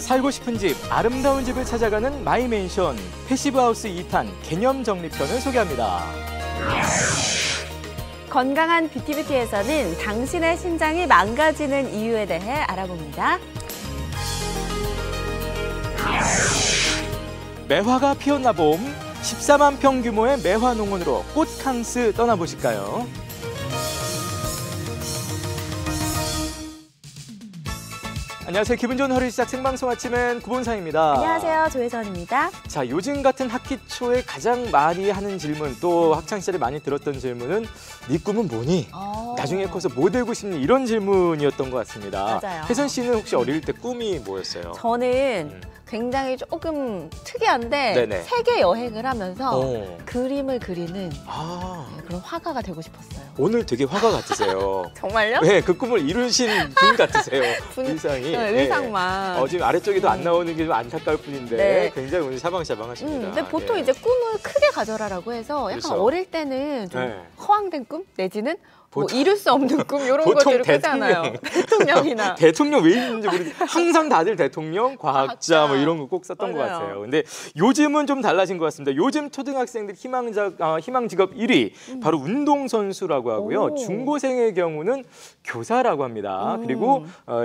살고 싶은 집, 아름다운 집을 찾아가는 마이맨션 패시브하우스 2탄 개념 정리편을 소개합니다. 건강한 뷰티뷰티에서는 당신의 신장이 망가지는 이유에 대해 알아봅니다. 매화가 피었나 봄, 14만 평 규모의 매화 농원으로 꽃캉스 떠나보실까요? 안녕하세요. 기분 좋은 허리 시작 생방송 아침엔 구본상입니다. 안녕하세요. 조혜선입니다. 자, 요즘 같은 학기 초에 가장 많이 하는 질문, 또 학창시절에 많이 들었던 질문은 네 꿈은 뭐니? 나중에 커서 뭐 되고 싶니? 이런 질문이었던 것 같습니다. 맞아요. 혜선 씨는 혹시 어릴 때 꿈이 뭐였어요? 저는 굉장히 조금 특이한데 네네. 세계 여행을 하면서 그림을 그리는 네, 그런 화가가 되고 싶었어요. 오늘 되게 화가 같으세요. 정말요? 네, 그 꿈을 이루신 분 같으세요. 분- 의상이. 의상만. 지금 아래쪽에도 안 나오는 게 좀 안타까울 뿐인데 네. 굉장히 오늘 샤방샤방하십니다. 근데 보통 네. 이제 꿈을 크게 가져라라고 해서 약간 그렇죠. 어릴 때는 좀 네. 허황된 꿈 내지는 뭐 보통- 이룰 수 없는 꿈 이런 보통 것들을 꾸잖아요. 대통령이나. 대통령 왜 있는지 모르겠는데 항상 다들 대통령, 과학자 뭐 이런 거 꼭 썼던 것 맞아요. 같아요. 근데 요즘은 좀 달라진 것 같습니다. 요즘 초등학생들 희망 직업 1위 바로 운동선수라고 하고요. 오. 중고생의 경우는 교사라고 합니다. 그리고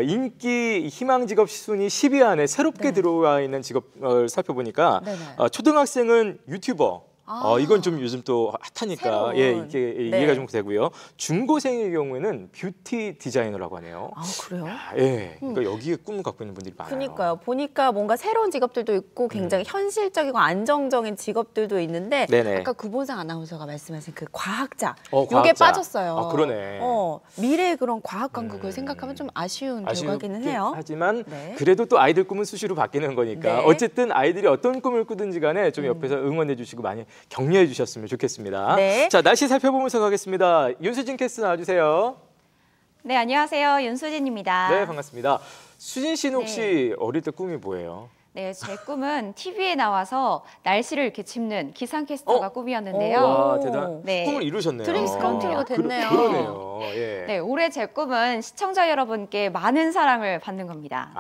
인기 희망 직업 순위 10위 안에 새롭게 네. 들어와 있는 직업을 살펴보니까 네네. 초등학생은 유튜버. 이건 좀 요즘 또 핫하니까 새로운. 이게 네. 이해가 좀 되고요. 중고생의 경우에는 뷰티 디자이너라고 하네요. 아, 그래요? 예, 그러니까 여기에 꿈을 갖고 있는 분들이 많아요. 그러니까요. 보니까 뭔가 새로운 직업들도 있고 굉장히 현실적이고 안정적인 직업들도 있는데 네네. 아까 구본상 아나운서가 말씀하신 그 과학자 과학자. 요게 빠졌어요. 아, 그러네. 미래의 그런 과학 강국을 생각하면 좀 아쉬운 결과기는 해요. 하지만 네. 그래도 또 아이들 꿈은 수시로 바뀌는 거니까 네. 어쨌든 아이들이 어떤 꿈을 꾸든지 간에 좀 옆에서 응원해 주시고 많이 격려해 주셨으면 좋겠습니다. 네. 자, 날씨 살펴보면서 가겠습니다. 윤수진 캐스터 나와주세요. 네, 안녕하세요. 윤수진입니다. 네, 반갑습니다. 수진 씨는 혹시 어릴 때 꿈이 뭐예요? 네, 제 꿈은 TV에 나와서 날씨를 이렇게 짚는 기상캐스터가 꿈이었는데요. 와, 오. 대단. 네. 꿈을 이루셨네요. 드림스 컴트로가 됐네요. 그러네요. 예. 네, 올해 제 꿈은 시청자 여러분께 많은 사랑을 받는 겁니다.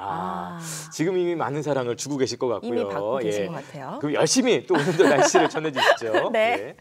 지금 이미 많은 사랑을 주고 계실 것 같고요. 이미 받고 계신 예. 것 같아요. 그럼 열심히 또 오늘도 날씨를 전해주시죠. 네.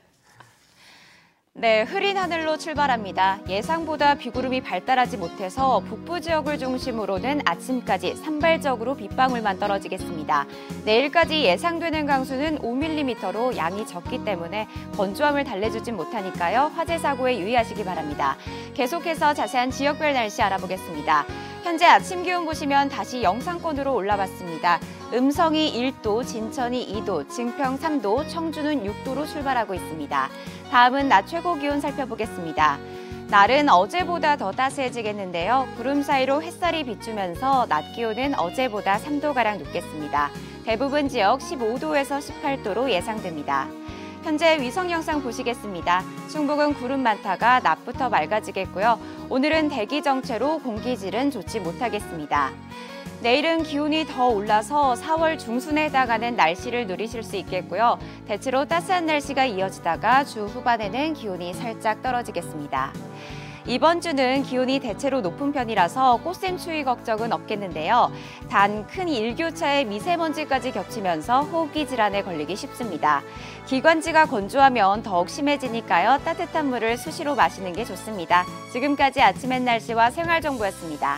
네, 흐린 하늘로 출발합니다. 예상보다 비구름이 발달하지 못해서 북부 지역을 중심으로는 아침까지 산발적으로 빗방울만 떨어지겠습니다. 내일까지 예상되는 강수는 5mm로 양이 적기 때문에 건조함을 달래주진 못하니까요. 화재 사고에 유의하시기 바랍니다. 계속해서 자세한 지역별 날씨 알아보겠습니다. 현재 아침 기온 보시면 다시 영상권으로 올라왔습니다. 음성이 1도, 진천이 2도, 증평 3도, 청주는 6도로 출발하고 있습니다. 다음은 낮 최고 기온 살펴보겠습니다. 날은 어제보다 더 따스해지겠는데요. 구름 사이로 햇살이 비추면서 낮 기온은 어제보다 3도가량 높겠습니다. 대부분 지역 15도에서 18도로 예상됩니다. 현재 위성 영상 보시겠습니다. 충북은 구름 많다가 낮부터 맑아지겠고요. 오늘은 대기 정체로 공기질은 좋지 못하겠습니다. 내일은 기온이 더 올라서 4월 중순에 해당하는 날씨를 누리실 수 있겠고요. 대체로 따스한 날씨가 이어지다가 주 후반에는 기온이 살짝 떨어지겠습니다. 이번 주는 기온이 대체로 높은 편이라서 꽃샘 추위 걱정은 없겠는데요. 단 큰 일교차에 미세먼지까지 겹치면서 호흡기 질환에 걸리기 쉽습니다. 기관지가 건조하면 더욱 심해지니까요. 따뜻한 물을 수시로 마시는 게 좋습니다. 지금까지 아침엔 날씨와 생활정보였습니다.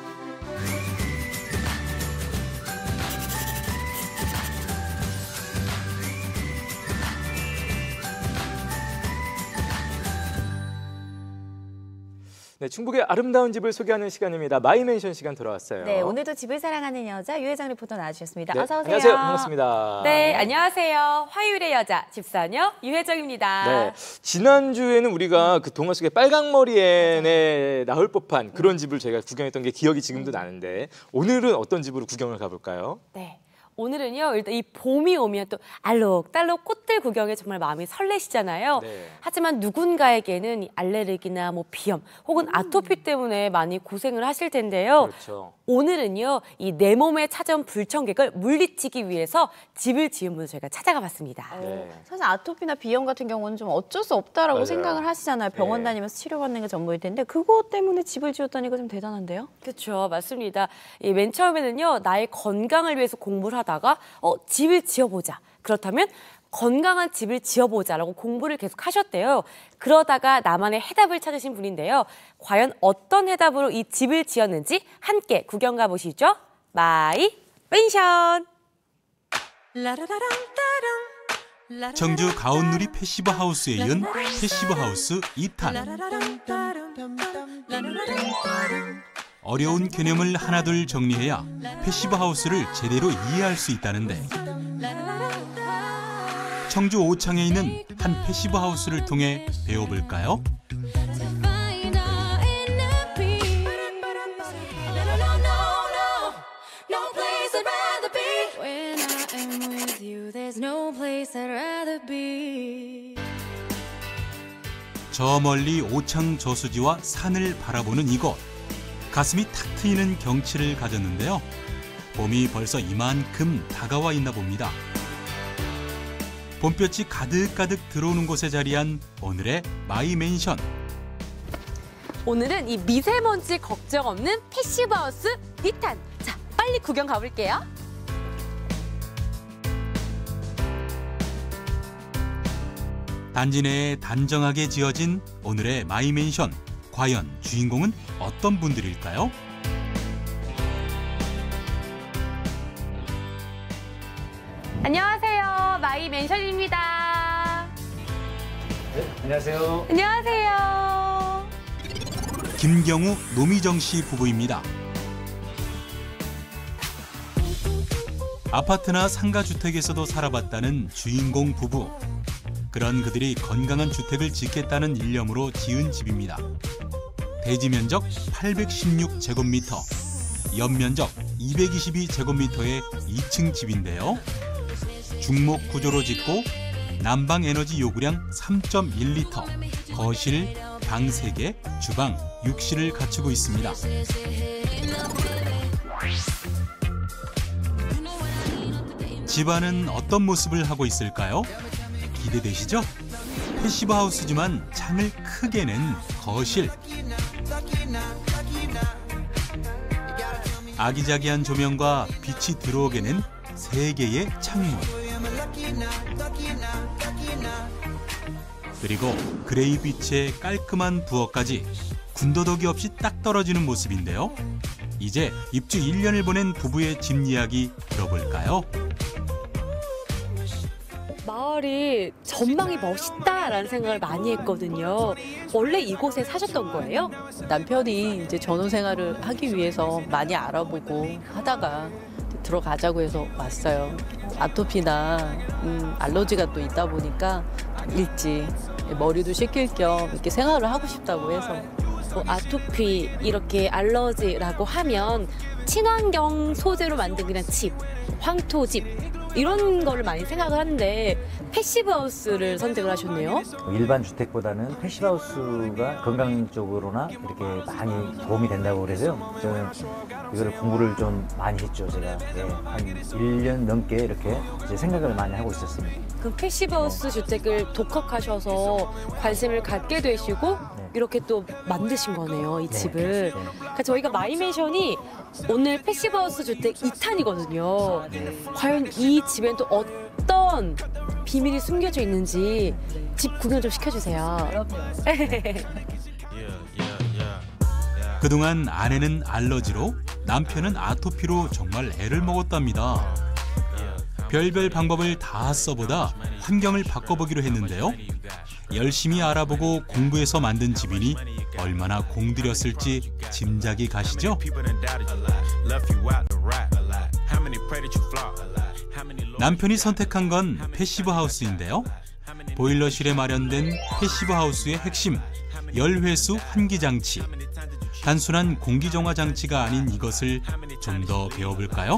네, 충북의 아름다운 집을 소개하는 시간입니다. 마이맨션 시간 돌아왔어요. 네, 오늘도 집을 사랑하는 여자 유혜정 리포터 나와주셨습니다. 네, 어서 오세요. 안녕하세요. 반갑습니다. 네, 안녕하세요. 화요일의 여자 집사녀 유혜정입니다. 네, 지난주에는 우리가 그 동화 속의 빨강머리 앤에 나올 법한 그런 집을 저희가 구경했던 게 기억이 지금도 나는데 오늘은 어떤 집으로 구경을 가볼까요? 네, 오늘은요, 일단 이 봄이 오면 또 알록달록 꽃들 구경에 정말 마음이 설레시잖아요. 네. 하지만 누군가에게는 이 알레르기나 뭐 비염 혹은 아토피 때문에 많이 고생을 하실 텐데요. 그렇죠. 오늘은요, 이 내 몸에 찾아온 불청객을 물리치기 위해서 집을 지은 분을 저희가 찾아가 봤습니다. 네. 사실 아토피나 비염 같은 경우는 좀 어쩔 수 없다라고 맞아요. 생각을 하시잖아요. 병원 네. 다니면서 치료받는 게 전부일 텐데 그것 때문에 집을 지었다니까 좀 대단한데요? 그렇죠, 맞습니다. 맨 처음에는요, 나의 건강을 위해서 공부를 하다가 집을 지어보자. 그렇다면 건강한 집을 지어보자라고 공부를 계속 하셨대요. 그러다가 나만의 해답을 찾으신 분인데요. 과연 어떤 해답으로 이 집을 지었는지 함께 구경 가보시죠. 마이 펜션. 청주 가온누리 패시브 하우스에 이은 패시브 하우스 2탄. 어려운 개념을 하나둘 정리해야 패시브 하우스를 제대로 이해할 수 있다는데, 청주 오창에 있는 한 패시브 하우스를 통해 배워볼까요? 저 멀리 오창 저수지와 산을 바라보는 이곳. 가슴이 탁 트이는 경치를 가졌는데요. 봄이 벌써 이만큼 다가와 있나 봅니다. 봄볕이 가득가득 들어오는 곳에 자리한 오늘의 마이 맨션. 오늘은 이 미세먼지 걱정 없는 패시브 하우스 2탄. 자, 빨리 구경 가볼게요. 단지 내에 단정하게 지어진 오늘의 마이 맨션. 과연 주인공은 어떤 분들일까요? 안녕하세요, 마이 맨션입니다. 네, 안녕하세요. 안녕하세요. 김경우, 노미정 씨 부부입니다. 아파트나 상가주택에서도 살아봤다는 주인공 부부. 그런 그들이 건강한 주택을 짓겠다는 일념으로 지은 집입니다. 대지 면적 816제곱미터, 연면적 222제곱미터의 2층 집인데요. 중목 구조로 짓고 난방 에너지 요구량 3.1리터, 거실, 방 3개, 주방, 욕실을 갖추고 있습니다. 집안은 어떤 모습을 하고 있을까요? 기대되시죠? 패시브 하우스지만 창을 크게 낸 거실. 아기자기한 조명과 빛이 들어오게 낸 3개의 창문. 그리고 그레이 빛의 깔끔한 부엌까지 군더더기 없이 딱 떨어지는 모습인데요. 이제 입주 1년을 보낸 부부의 집 이야기 들어볼까요? 마을이 전망이 멋있다라는 생각을 많이 했거든요. 원래 이곳에 사셨던 거예요? 남편이 이제 전원 생활을 하기 위해서 많이 알아보고 하다가 들어가자고 해서 왔어요. 아토피나 알러지가 또 있다 보니까 일찍 머리도 식힐 겸 이렇게 생활을 하고 싶다고 해서. 아토피, 이렇게 알러지라고 하면 친환경 소재로 만든 그냥 집, 황토집 이런 거를 많이 생각을 하는데 패시브 하우스를 선택을 하셨네요. 일반 주택보다는 패시브 하우스가 건강 쪽으로나 이렇게 많이 도움이 된다고 그래서요. 저는 이거를 공부를 좀 많이 했죠. 제가 한 1년 넘게 이렇게 이제 생각을 많이 하고 있었습니다. 그럼 패시브 하우스 주택을 독학하셔서 관심을 갖게 되시고 네. 이렇게 또 만드신 거네요, 이 네. 집을. 네. 그러니까 저희가 마이맨션이 오늘 패시브 하우스 주택 2탄이거든요. 네. 과연 이 집엔 또 어떤 비밀이 숨겨져 있는지 집 구경 좀 시켜주세요. 그동안 아내는 알러지로, 남편은 아토피로 정말 애를 먹었답니다. 별별 방법을 다 써보다 환경을 바꿔보기로 했는데요. 열심히 알아보고 공부해서 만든 집이니 얼마나 공들였을지 짐작이 가시죠? 남편이 선택한 건 패시브 하우스인데요. 보일러실에 마련된 패시브 하우스의 핵심, 열회수 환기 장치. 단순한 공기정화 장치가 아닌 이것을 좀 더 배워볼까요?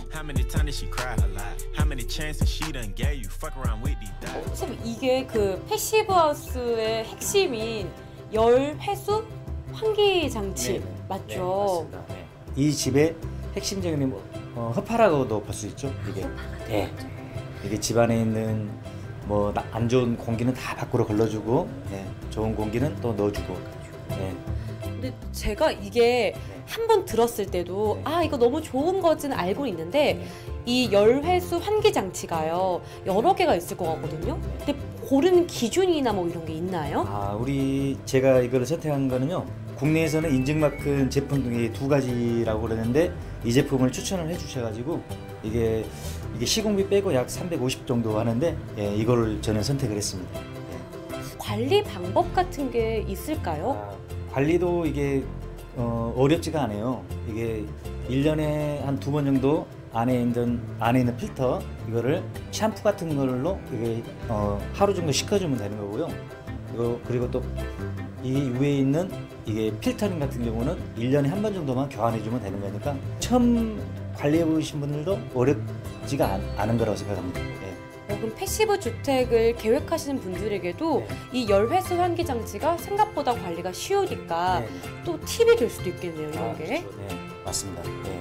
선생님, 이게 그 패시브하우스의 핵심인 열 회수 환기 장치 맞죠? 맞습니다. 네. 이 집의 핵심적인 허파라고도 볼 수 있죠. 이게 이게 집 안에 있는 뭐 안 좋은 공기는 다 밖으로 걸러주고, 좋은 공기는 또 넣어주고. 근데 제가 이게 한 번 들었을 때도 이거 너무 좋은 거지는 알고 있는데 이 열회수 환기 장치가요 여러 개가 있을 것 같거든요. 근데 고르는 기준이나 뭐 이런 게 있나요? 제가 이걸 선택한 거는요. 국내에서는 인증마크 제품 중에 2가지라고 그러는데 이 제품을 추천을 해주셔가지고 이게 시공비 빼고 약 350 정도 하는데 이걸 저는 선택을 했습니다. 관리 방법 같은 게 있을까요? 관리도 이게 어렵지가 않아요. 이게 1년에 한 2번 정도 안에 있는 필터 이거를 샴푸 같은 걸로 이게 하루 정도 씻어주면 되는 거고요. 그리고 또 이 위에 있는 이게 필터링 같은 경우는 1년에 한 번 정도만 교환해주면 되는 거니까 처음 관리해 보신 분들도 어렵지가 않은 거라고 생각합니다. 그럼 패시브 주택을 계획하시는 분들에게도 이 열회수 환기 장치가 생각보다 관리가 쉬우니까 또 팁이 될 수도 있겠네요, 이런 게. 그렇죠. 네, 맞습니다.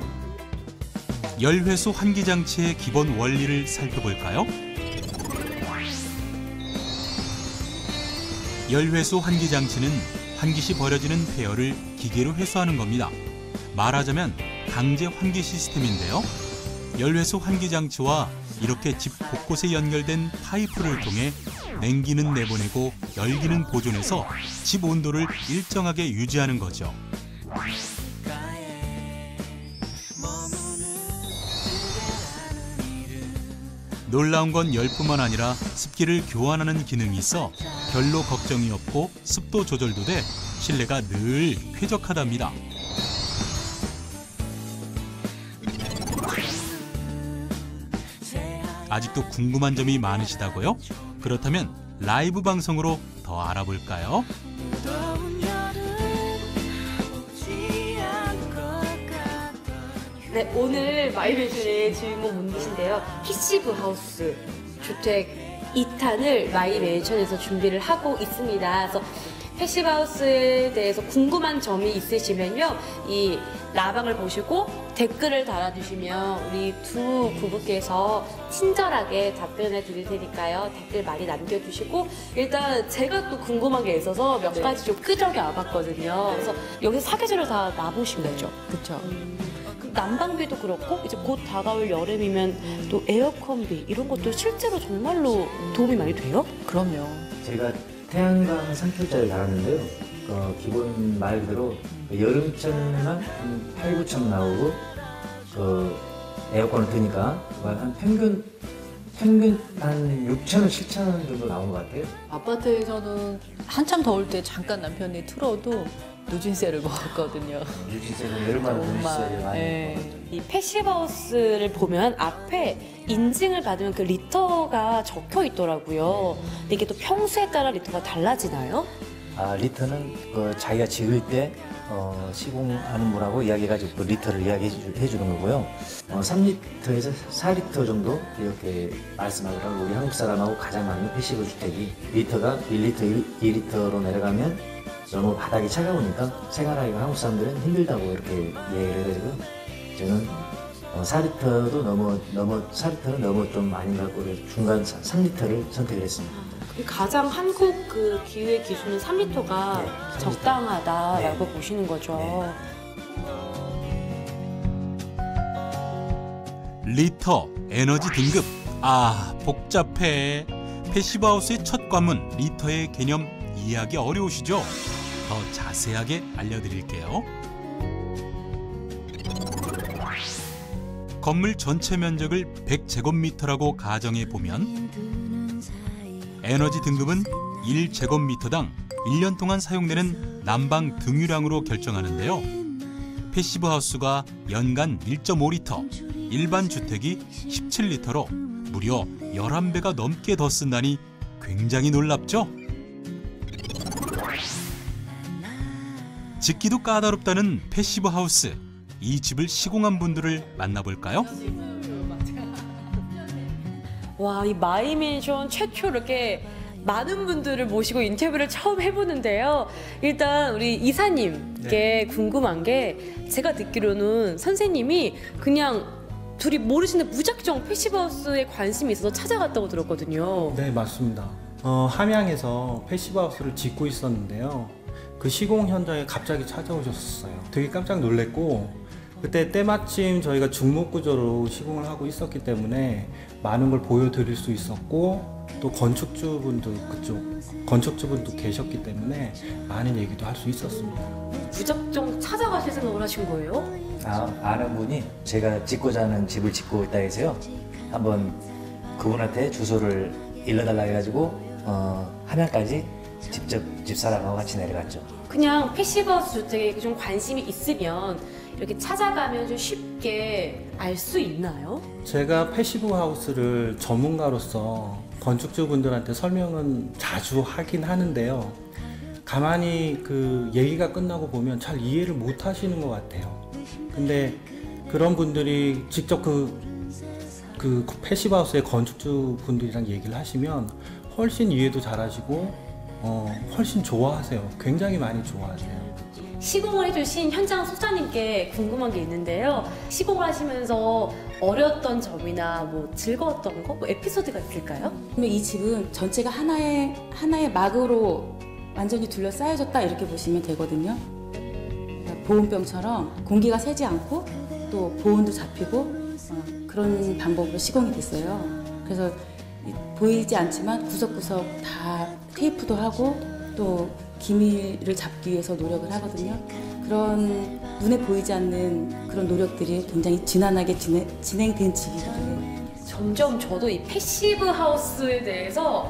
열회수 환기 장치의 기본 원리를 살펴볼까요? 열회수 환기 장치는 환기 시 버려지는 폐열을 기계로 회수하는 겁니다. 말하자면 강제 환기 시스템인데요. 열회수 환기 장치와 이렇게 집 곳곳에 연결된 파이프를 통해 냉기는 내보내고 열기는 보존해서 집 온도를 일정하게 유지하는 거죠. 놀라운 건 열뿐만 아니라 습기를 교환하는 기능이 있어 별로 걱정이 없고 습도 조절도 돼 실내가 늘 쾌적하답니다. 아직도 궁금한 점이 많으시다고요? 그렇다면 라이브 방송으로 더 알아볼까요? 네, 오늘 마이매션의 주인공 분이신데요. 패시브 하우스 주택 2탄을 마이매션에서 준비를 하고 있습니다. 그래서 패시브 하우스에 대해서 궁금한 점이 있으시면요. 이 라방을 보시고 댓글을 달아주시면 우리 두 부부께서 친절하게 답변해 드릴 테니까요. 댓글 많이 남겨주시고 일단 제가 또 궁금한 게 있어서 몇 가지 좀 끄적여 와봤거든요. 그래서 여기서 사계절을 다 놔보신 거죠? 그렇죠. 난방비도 그렇고 이제 곧 다가올 여름이면 또 에어컨비 이런 것도 실제로 정말로 도움이 많이 돼요? 그럼요. 제가 태양광 3kW짜리 달았는데요. 기본 말 그대로 여름철만 한 8, 9천 나오고 에어컨을 트니까 한 평균 한 6천 원, 7천 원 정도 나온 것 같아요. 아파트에서는 한참 더울 때 잠깐 남편이 틀어도 누진세를 먹었거든요. 누진세는 여름마다 누진세를 많이 이 패시브하우스를 보면 앞에 인증을 받으면 그 리터가 적혀 있더라고요. 근데 이게 또 평수에 따라 리터가 달라지나요? 리터는 자기가 지을 때 시공하는 분하고 이야기해가지고 그 리터를 이야기해 주는 거고요. 3리터에서 4리터 정도 이렇게 말씀하더라고요. 우리 한국 사람하고 가장 많은 패시브 주택이 리터가 1리터, 2리터로 내려가면 너무 바닥이 차가우니까 생활하기가 한국 사람들은 힘들다고 이렇게 이야기를 해가지고 저는 4리터는 너무 좀 아닌 것 같고 중간 3리터를 선택을 했습니다. 가장 한국 그 기후의 기준은 3리터가 적당하다라고 보시는 거죠. 리터, 에너지 등급. 복잡해. 패시브하우스의 첫 관문 리터의 개념 이해하기 어려우시죠? 더 자세하게 알려드릴게요. 건물 전체 면적을 100제곱미터라고 가정해 보면 에너지 등급은 1제곱미터당 1년 동안 사용되는 난방 등유량으로 결정하는데요. 패시브 하우스가 연간 1.5리터, 일반 주택이 17리터로 무려 11배가 넘게 더 쓴다니 굉장히 놀랍죠? 짓기도 까다롭다는 패시브 하우스. 이 집을 시공한 분들을 만나볼까요? 와, 이 마이맨션 최초 이렇게 많은 분들을 모시고 인터뷰를 처음 해보는데요. 일단 우리 이사님께 궁금한 게, 제가 듣기로는 선생님이 그냥 둘이 모르시는 무작정 패시브하우스에 관심이 있어서 찾아갔다고 들었거든요. 네, 맞습니다. 함양에서 패시브하우스를 짓고 있었는데요. 그 시공 현장에 갑자기 찾아오셨어요. 되게 깜짝 놀랐고, 그때 때마침 저희가 중목구조로 시공을 하고 있었기 때문에 많은 걸 보여드릴 수 있었고, 또 건축주분도 계셨기 때문에 많은 얘기도 할 수 있었습니다. 무작정 찾아가실 생각을 하신 거예요? 아는 분이 제가 짓고자 하는 집을 짓고 있다 해서요. 한번 그분한테 주소를 일러달라 해가지고 함양까지 직접 집사람하고 같이 내려갔죠. 그냥 패시브하우스 주택에 좀 관심이 있으면 이렇게 찾아가면 좀 쉽게 알 수 있나요? 제가 패시브하우스를 전문가로서 건축주분들한테 설명은 자주 하긴 하는데요. 가만히 그 얘기가 끝나고 보면 잘 이해를 못 하시는 것 같아요. 근데 그런 분들이 직접 그 패시브하우스의 건축주분들이랑 얘기를 하시면 훨씬 이해도 잘하시고 훨씬 좋아하세요. 굉장히 많이 좋아하세요. 시공을 해주신 현장 소장님께 궁금한 게 있는데요. 시공을 하시면서 어려웠던 점이나 뭐 즐거웠던 거, 뭐 에피소드가 있을까요? 그러면 이 집은 전체가 하나의 막으로 완전히 둘러싸여졌다 이렇게 보시면 되거든요. 그러니까 보온병처럼 공기가 새지 않고 또 보온도 잡히고 그런 방법으로 시공이 됐어요. 그래서 보이지 않지만 구석구석 다 테이프도 하고 또 기밀을 잡기 위해서 노력을 하거든요. 그런 눈에 보이지 않는 그런 노력들이 굉장히 진한하게 진행된 집이기도 해요. 점점 저도 이 패시브 하우스에 대해서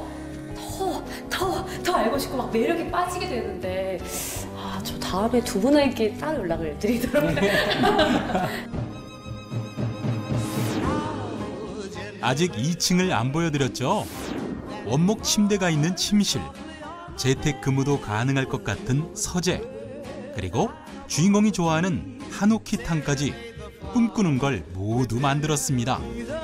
더 알고 싶고 막 매력에 빠지게 되는데, 저 다음에 두 분에게 따로 연락을 드리도록 아직 2층을 안 보여드렸죠? 원목 침대가 있는 침실, 재택근무도 가능할 것 같은 서재, 그리고 주인공이 좋아하는 한우키탕까지 꿈꾸는 걸 모두 만들었습니다.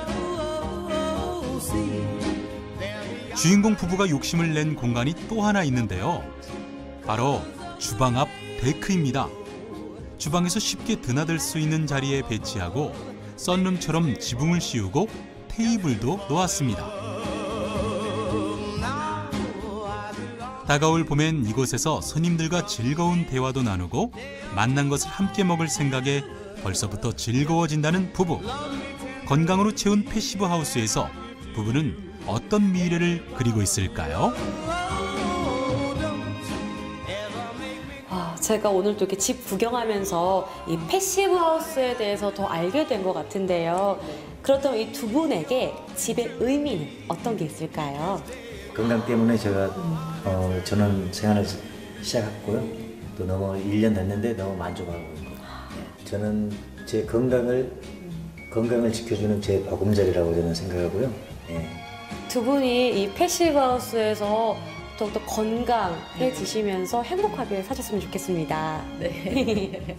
주인공 부부가 욕심을 낸 공간이 또 하나 있는데요. 바로 주방 앞 데크입니다. 주방에서 쉽게 드나들 수 있는 자리에 배치하고 썬룸처럼 지붕을 씌우고 테이블도 놓았습니다. 다가올 봄엔 이곳에서 손님들과 즐거운 대화도 나누고 만난 것을 함께 먹을 생각에 벌써부터 즐거워진다는 부부. 건강으로 채운 패시브 하우스에서 부부는 어떤 미래를 그리고 있을까요? 제가 오늘 또 이렇게 집 구경하면서 이 패시브 하우스에 대해서 더 알게 된 것 같은데요. 그렇다면 이 두 분에게 집의 의미는 어떤 게 있을까요? 건강 때문에 제가 전원 생활을 시작했고요. 또 너무 1년 됐는데 너무 만족하고 있고, 저는 제 건강을 지켜주는 제 보금자리라고 저는 생각하고요. 두 분이 이 패시브 하우스에서 더욱더 건강해지시면서 행복하게 사셨으면 좋겠습니다. 네.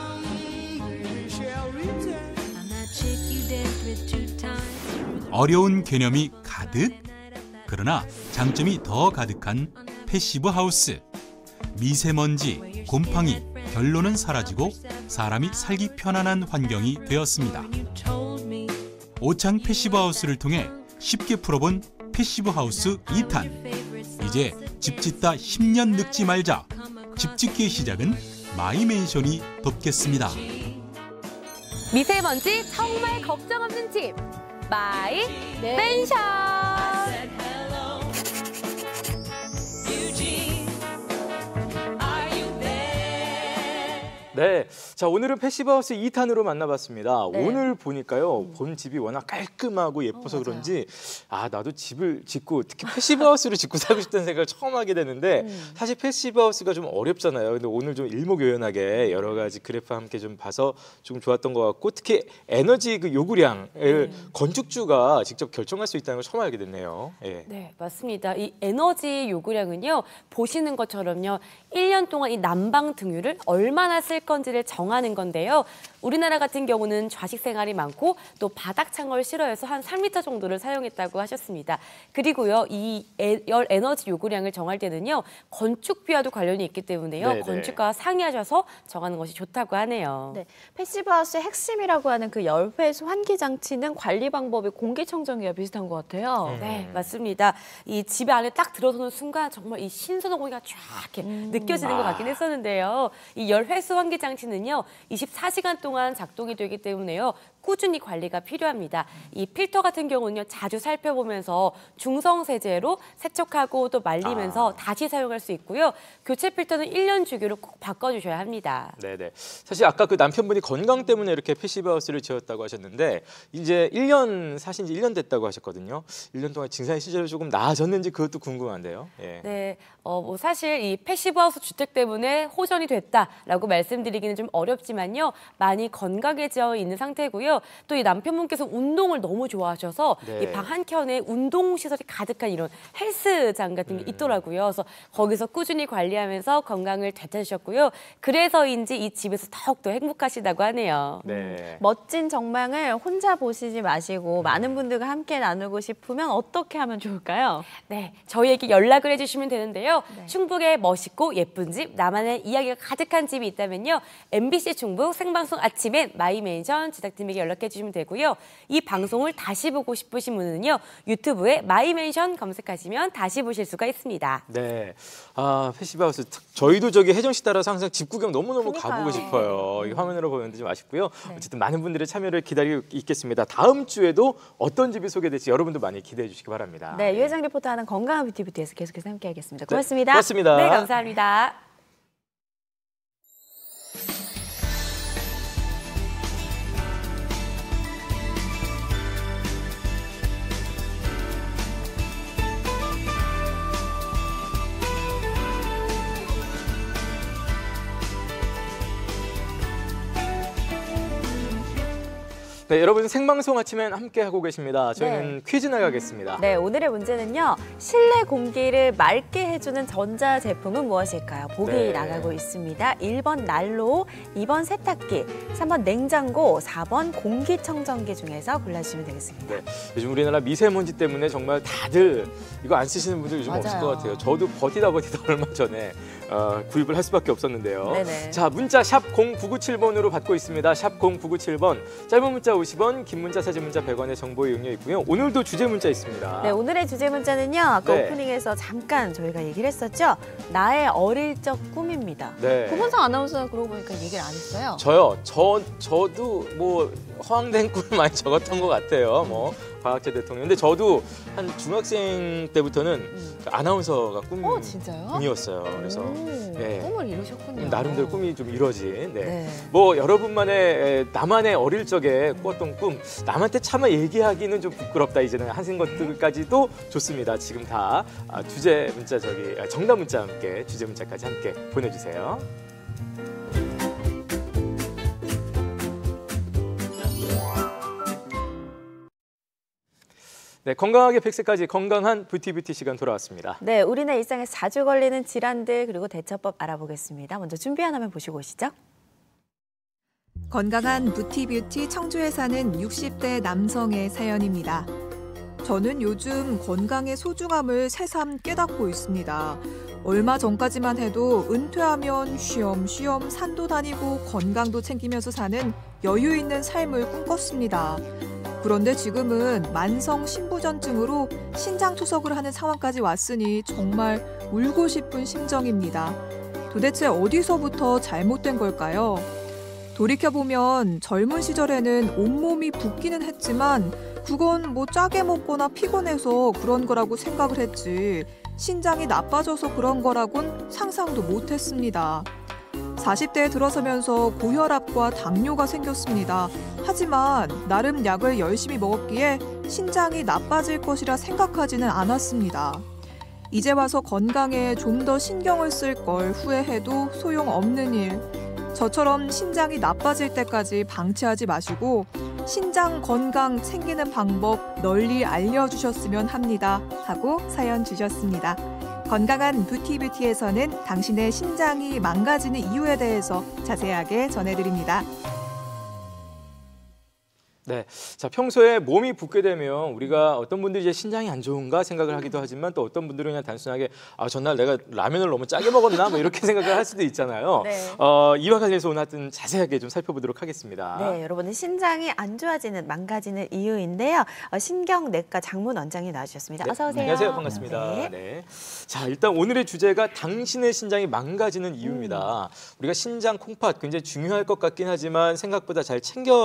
어려운 개념이 가득, 그러나 장점이 더 가득한 패시브 하우스. 미세먼지, 곰팡이, 결로는 사라지고 사람이 살기 편안한 환경이 되었습니다. 오창 패시브 하우스를 통해 쉽게 풀어본 패시브 하우스 2탄. 이제 집 짓다 10년 늙지 말자. 집 짓기의 시작은 마이맨션이 돕겠습니다. 미세먼지 정말 걱정 없는 집. 마이맨션. 네, 자 오늘은 패시브하우스 2탄으로 만나봤습니다. 네. 오늘 보니까요, 본 집이 워낙 깔끔하고 예뻐서 그런지 나도 집을 짓고 특히 패시브하우스를 짓고 살고 싶다는 생각을 처음 하게 되는데 사실 패시브하우스가 좀 어렵잖아요. 근데 오늘 좀 일목요연하게 여러 가지 그래프 함께 좀 봐서 좀 좋았던 것 같고 특히 에너지 그 요구량을 건축주가 직접 결정할 수 있다는 걸 처음 알게 됐네요. 예. 네, 맞습니다. 이 에너지 요구량은요, 보시는 것처럼요, 1년 동안 이 난방 등유를 얼마나 쓸 건지를 정하는 건데요. 우리나라 같은 경우는 좌식 생활이 많고 또 바닥 창을 싫어해서 한 3리터 정도를 사용했다고 하셨습니다. 그리고요, 이 열 에너지 요구량을 정할 때는요, 건축비와도 관련이 있기 때문에요. 네네. 건축가와 상의하셔서 정하는 것이 좋다고 하네요. 네, 패시브하우스의 핵심이라고 하는 그 열회수 환기 장치는 관리 방법이 공기청정기와 비슷한 것 같아요. 네, 맞습니다. 이 집 안에 딱 들어서는 순간 정말 이 신선한 공기가 쫙 이렇게 느껴지는 것 같긴 했었는데요. 이 열회수 환기 장치는요, 24시간 동안 작동이 되기 때문에요. 꾸준히 관리가 필요합니다. 이 필터 같은 경우는요, 자주 살펴보면서 중성 세제로 세척하고 또 말리면서 다시 사용할 수 있고요. 교체 필터는 1년 주기로 꼭 바꿔주셔야 합니다. 네네. 사실 아까 그 남편분이 건강 때문에 이렇게 패시브하우스를 지었다고 하셨는데 이제 1년 사신 지 1년 됐다고 하셨거든요. 1년 동안 증상 시절이 조금 나아졌는지 그것도 궁금한데요. 예. 네, 뭐 사실 이 패시브하우스 주택 때문에 호전이 됐다라고 말씀드리기는 좀 어렵지만요. 많이 건강해져 있는 상태고요. 또 이 남편분께서 운동을 너무 좋아하셔서 네. 이 방 한켠에 운동 시설이 가득한 이런 헬스장 같은 게 있더라고요. 그래서 거기서 꾸준히 관리하면서 건강을 되찾으셨고요. 그래서인지 이 집에서 더욱더 행복하시다고 하네요. 네. 멋진 전망을 혼자 보시지 마시고 많은 분들과 함께 나누고 싶으면 어떻게 하면 좋을까요? 네, 저희에게 연락을 해주시면 되는데요. 충북에 멋있고 예쁜 집, 나만의 이야기가 가득한 집이 있다면요. MBC 충북 생방송 아침엔 마이맨션 제작팀에게 연락해 주시면 되고요. 이 방송을 다시 보고 싶으신 분은요. 유튜브에 마이맨션 검색하시면 다시 보실 수가 있습니다. 네. 패시브하우스 저희도 저기 혜정씨 따라서 항상 집 구경 너무너무 가보고 싶어요. 이 화면으로 보는데 좀 아쉽고요. 어쨌든 많은 분들의 참여를 기다리고 있겠습니다. 다음 주에도 어떤 집이 소개될지 여러분도 많이 기대해 주시기 바랍니다. 네, 유혜정 리포터하는 건강한 뷰티뷰티에서 계속해서 함께하겠습니다. 고맙습니다. 고맙습니다. 네, 감사합니다. 네, 여러분 생방송 아침엔 함께 하고 계십니다. 저희는 퀴즈 나가겠습니다. 네, 오늘의 문제는요. 실내 공기를 맑게 해주는 전자 제품은 무엇일까요? 보기 네. 나가고 있습니다. 1번 난로, 2번 세탁기, 3번 냉장고, 4번 공기청정기 중에서 골라주시면 되겠습니다. 네, 요즘 우리나라 미세먼지 때문에 정말 다들 이거 안 쓰시는 분들 요즘 없을 것 같아요. 저도 버티다 얼마 전에 구입을 할 수밖에 없었는데요. 네네. 자, 문자 샵 0997번으로 받고 있습니다. 샵 0997번. 짧은 문자 50원, 긴 문자, 사진 문자 100원의 정보 이용료 있고요. 오늘도 주제 문자 있습니다. 네, 오늘의 주제 문자는요. 아까 네. 오프닝에서 잠깐 저희가 얘기를 했었죠. 나의 어릴 적 꿈입니다. 네. 구본성 아나운서는 그러고 보니까 얘기를 안 했어요. 저요. 저도 뭐 허황된 꿈을 많이 적었던 것 같아요. 뭐 과학자 대통령. 근데 저도 한 중학생 때부터는 아나운서가 진짜요? 꿈이었어요. 그래서 네. 꿈을 이루셨군요. 나름대로 꿈이 좀 이뤄진. 네. 네. 뭐 여러분만의 나만의 어릴 적에 꿨던 꿈, 남한테 차마 얘기하기는 좀 부끄럽다 이제는 하신 것들까지도 좋습니다. 지금 다 주제 문자 정답 문자 함께 주제 문자까지 함께 보내주세요. 네, 건강하게 100세까지 건강한 뷰티 시간 돌아왔습니다. 네, 우리네 일상에서 자주 걸리는 질환들 그리고 대처법 알아보겠습니다. 먼저 준비한 화면 보시고 오시죠. 건강한 뷰티 청주에 사는 60대 남성의 사연입니다. 저는 요즘 건강의 소중함을 새삼 깨닫고 있습니다. 얼마 전까지만 해도 은퇴하면 쉬엄쉬엄 산도 다니고 건강도 챙기면서 사는 여유 있는 삶을 꿈꿨습니다. 그런데 지금은 만성 신부전증으로 신장 투석을 하는 상황까지 왔으니 정말 울고 싶은 심정입니다. 도대체 어디서부터 잘못된 걸까요? 돌이켜보면 젊은 시절에는 온몸이 붓기는 했지만 그건 뭐 짜게 먹거나 피곤해서 그런 거라고 생각을 했지 신장이 나빠져서 그런 거라곤 상상도 못했습니다. 40대에 들어서면서 고혈압과 당뇨가 생겼습니다. 하지만 나름 약을 열심히 먹었기에 신장이 나빠질 것이라 생각하지는 않았습니다. 이제 와서 건강에 좀 더 신경을 쓸 걸 후회해도 소용없는 일. 저처럼 신장이 나빠질 때까지 방치하지 마시고 신장 건강 챙기는 방법 널리 알려주셨으면 합니다. 하고 사연 주셨습니다. 건강한 뷰티에서는 당신의 신장이 망가지는 이유에 대해서 자세하게 전해드립니다. 네, 자 평소에 몸이 붓게 되면 우리가 어떤 분들이 이제 신장이 안 좋은가 생각을 하기도 하지만 또 어떤 분들은 그냥 단순하게 전날 내가 라면을 너무 짜게 먹었나 뭐 이렇게 생각을 할 수도 있잖아요. 네. 이와 관련해서 오늘 하여튼 자세하게 좀 살펴보도록 하겠습니다. 네, 여러분은 신장이 안 좋아지는, 망가지는 이유인데요. 신경내과 장문 원장이 나와주셨습니다. 네, 어서 오세요. 안녕하세요, 반갑습니다. 네. 자 일단 오늘의 주제가 당신의 신장이 망가지는 이유입니다. 우리가 신장 콩팥 굉장히 중요할 것 같긴 하지만 생각보다 잘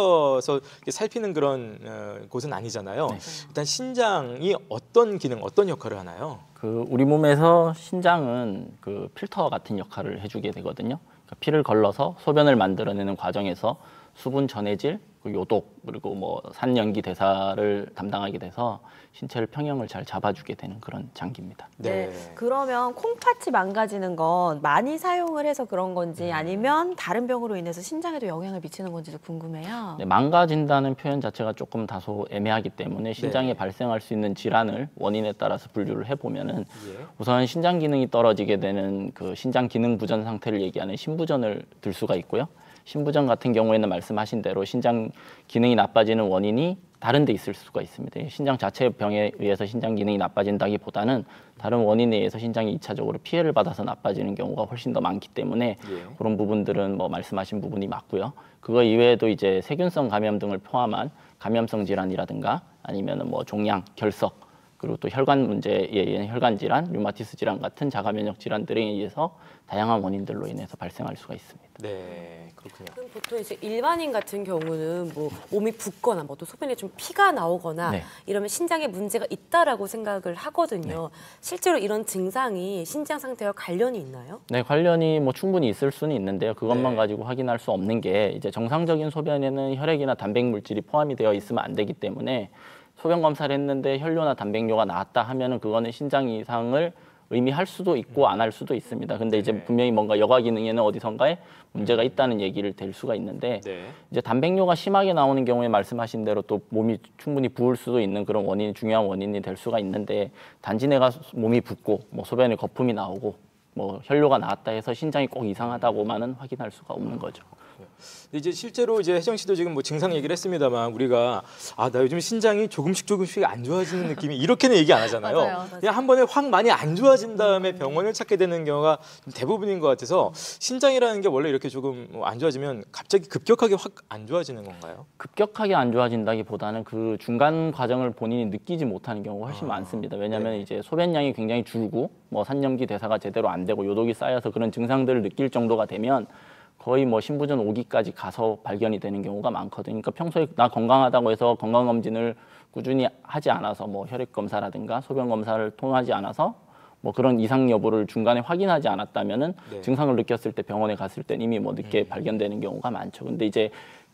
챙겨서 살피는 그런 곳은 아니잖아요. 네. 일단 신장이 어떤 기능, 어떤 역할을 하나요? 우리 몸에서 신장은 필터 같은 역할을 해주게 되거든요. 그러니까 피를 걸러서 소변을 만들어내는 과정에서 수분 전해질, 요독, 그리고 뭐 산염기 대사를 담당하게 돼서 신체를 평형을 잘 잡아주게 되는 그런 장기입니다. 네. 그러면 콩팥이 망가지는 건 많이 사용을 해서 그런 건지 아니면 다른 병으로 인해서 신장에도 영향을 미치는 건지도 궁금해요. 네, 망가진다는 표현 자체가 조금 다소 애매하기 때문에 신장에 네. 발생할 수 있는 질환을 원인에 따라서 분류를 해보면은 예. 우선 신장 기능이 떨어지게 되는 신장 기능 부전 상태를 얘기하는 신부전을 들 수가 있고요. 신부전 같은 경우에는 말씀하신 대로 신장 기능이 나빠지는 원인이 다른 데 있을 수가 있습니다. 신장 자체 병에 의해서 신장 기능이 나빠진다기보다는 다른 원인에 의해서 신장이 2차적으로 피해를 받아서 나빠지는 경우가 훨씬 더 많기 때문에 그런 부분들은 뭐 말씀하신 부분이 맞고요. 그거 이외에도 이제 세균성 감염 등을 포함한 감염성 질환이라든가 아니면은 뭐 종양, 결석, 그리고 또 혈관 문제에 의한 혈관 질환, 류마티스 질환 같은 자가 면역 질환들에 의해서 다양한 원인들로 인해서 발생할 수가 있습니다. 네, 그렇군요. 그럼 보통 이제 일반인 같은 경우는 뭐 몸이 붓거나 뭐 또 소변에 좀 피가 나오거나 네. 이러면 신장에 문제가 있다라고 생각을 하거든요. 네. 실제로 이런 증상이 신장 상태와 관련이 있나요? 네, 관련이 뭐 충분히 있을 수는 있는데요. 그것만 네. 가지고 확인할 수 없는 게 이제 정상적인 소변에는 혈액이나 단백 물질이 포함이 되어 있으면 안 되기 때문에 소변 검사를 했는데 혈뇨나 단백뇨가 나왔다 하면은 그거는 신장 이상을 의미할 수도 있고 안 할 수도 있습니다. 근데 이제 분명히 뭔가 여과 기능에는 어디선가에 문제가 있다는 얘기를 될 수가 있는데 이제 단백뇨가 심하게 나오는 경우에 말씀하신 대로 또 몸이 충분히 부을 수도 있는 그런 원인이 중요한 원인이 될 수가 있는데 단지 내가 몸이 붓고 뭐 소변에 거품이 나오고 뭐 혈뇨가 나왔다 해서 신장이 꼭 이상하다고만은 확인할 수가 없는 거죠. 근데 이제 실제로 이제 혜정 씨도 지금 뭐 증상 얘기를 했습니다만 우리가 나 요즘 신장이 조금씩 안 좋아지는 느낌이 이렇게는 얘기 안 하잖아요. 맞아요. 그냥 한 번에 확 많이 안 좋아진 다음에 병원을 찾게 되는 경우가 대부분인 것 같아서 신장이라는 게 원래 이렇게 조금 안 좋아지면 갑자기 급격하게 확 안 좋아지는 건가요? 급격하게 안 좋아진다기보다는 그 중간 과정을 본인이 느끼지 못하는 경우가 훨씬 많습니다. 왜냐하면 이제 소변량이 굉장히 줄고 뭐 산염기 대사가 제대로 안 되고 요독이 쌓여서 그런 증상들을 느낄 정도가 되면 거의 뭐 신부전 5기까지 가서 발견이 되는 경우가 많거든요. 그러니까 평소에 나 건강하다고 해서 건강검진을 꾸준히 하지 않아서 뭐 혈액 검사라든가 소변 검사를 통하지 않아서 뭐 그런 이상 여부를 중간에 확인하지 않았다면은 증상을 느꼈을 때 병원에 갔을 때 이미 뭐 늦게 발견되는 경우가 많죠. 근데 이제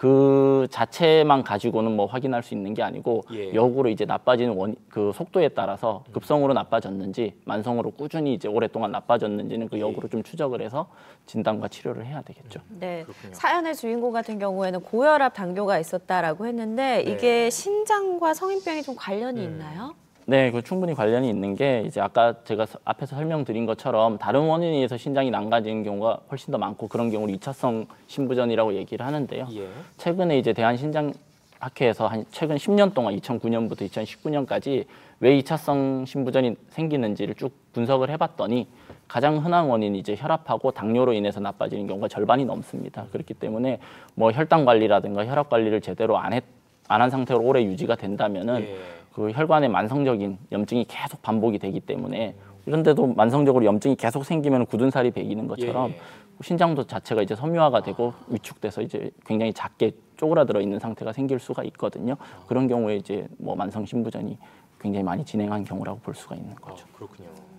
그 자체만 가지고는 뭐 확인할 수 있는 게 아니고 역으로 이제 나빠지는 그 속도에 따라서 급성으로 나빠졌는지 만성으로 꾸준히 이제 오랫동안 나빠졌는지는 그 역으로 좀 추적을 해서 진단과 치료를 해야 되겠죠. 네, 사연의 주인공 같은 경우에는 고혈압, 당뇨가 있었다라고 했는데 이게 신장과 성인병이 좀 관련이 있나요? 네, 그 충분히 관련이 있는 게 이제 아까 제가 앞에서 설명드린 것처럼 다른 원인에 의해서 신장이 망가지는 경우가 훨씬 더 많고 그런 경우를 2차성 신부전이라고 얘기를 하는데요. 최근에 이제 대한신장학회에서 최근 10년 동안 2009년부터 2019년까지 왜 2차성 신부전이 생기는지를 쭉 분석을 해봤더니 가장 흔한 원인이 이제 혈압하고 당뇨로 인해서 나빠지는 경우가 절반이 넘습니다. 그렇기 때문에 뭐 혈당 관리라든가 혈압 관리를 제대로 안 한 상태로 오래 유지가 된다면은 그 혈관에 만성적인 염증이 계속 반복이 되기 때문에 그런데도 만성적으로 염증이 계속 생기면 굳은 살이 배기는 것처럼 신장도 자체가 이제 섬유화가 되고 위축돼서 이제 굉장히 작게 쪼그라들어 있는 상태가 생길 수가 있거든요. 그런 경우에 이제 뭐 만성 신부전이 굉장히 많이 진행한 경우라고 볼 수가 있는 거죠. 그렇군요.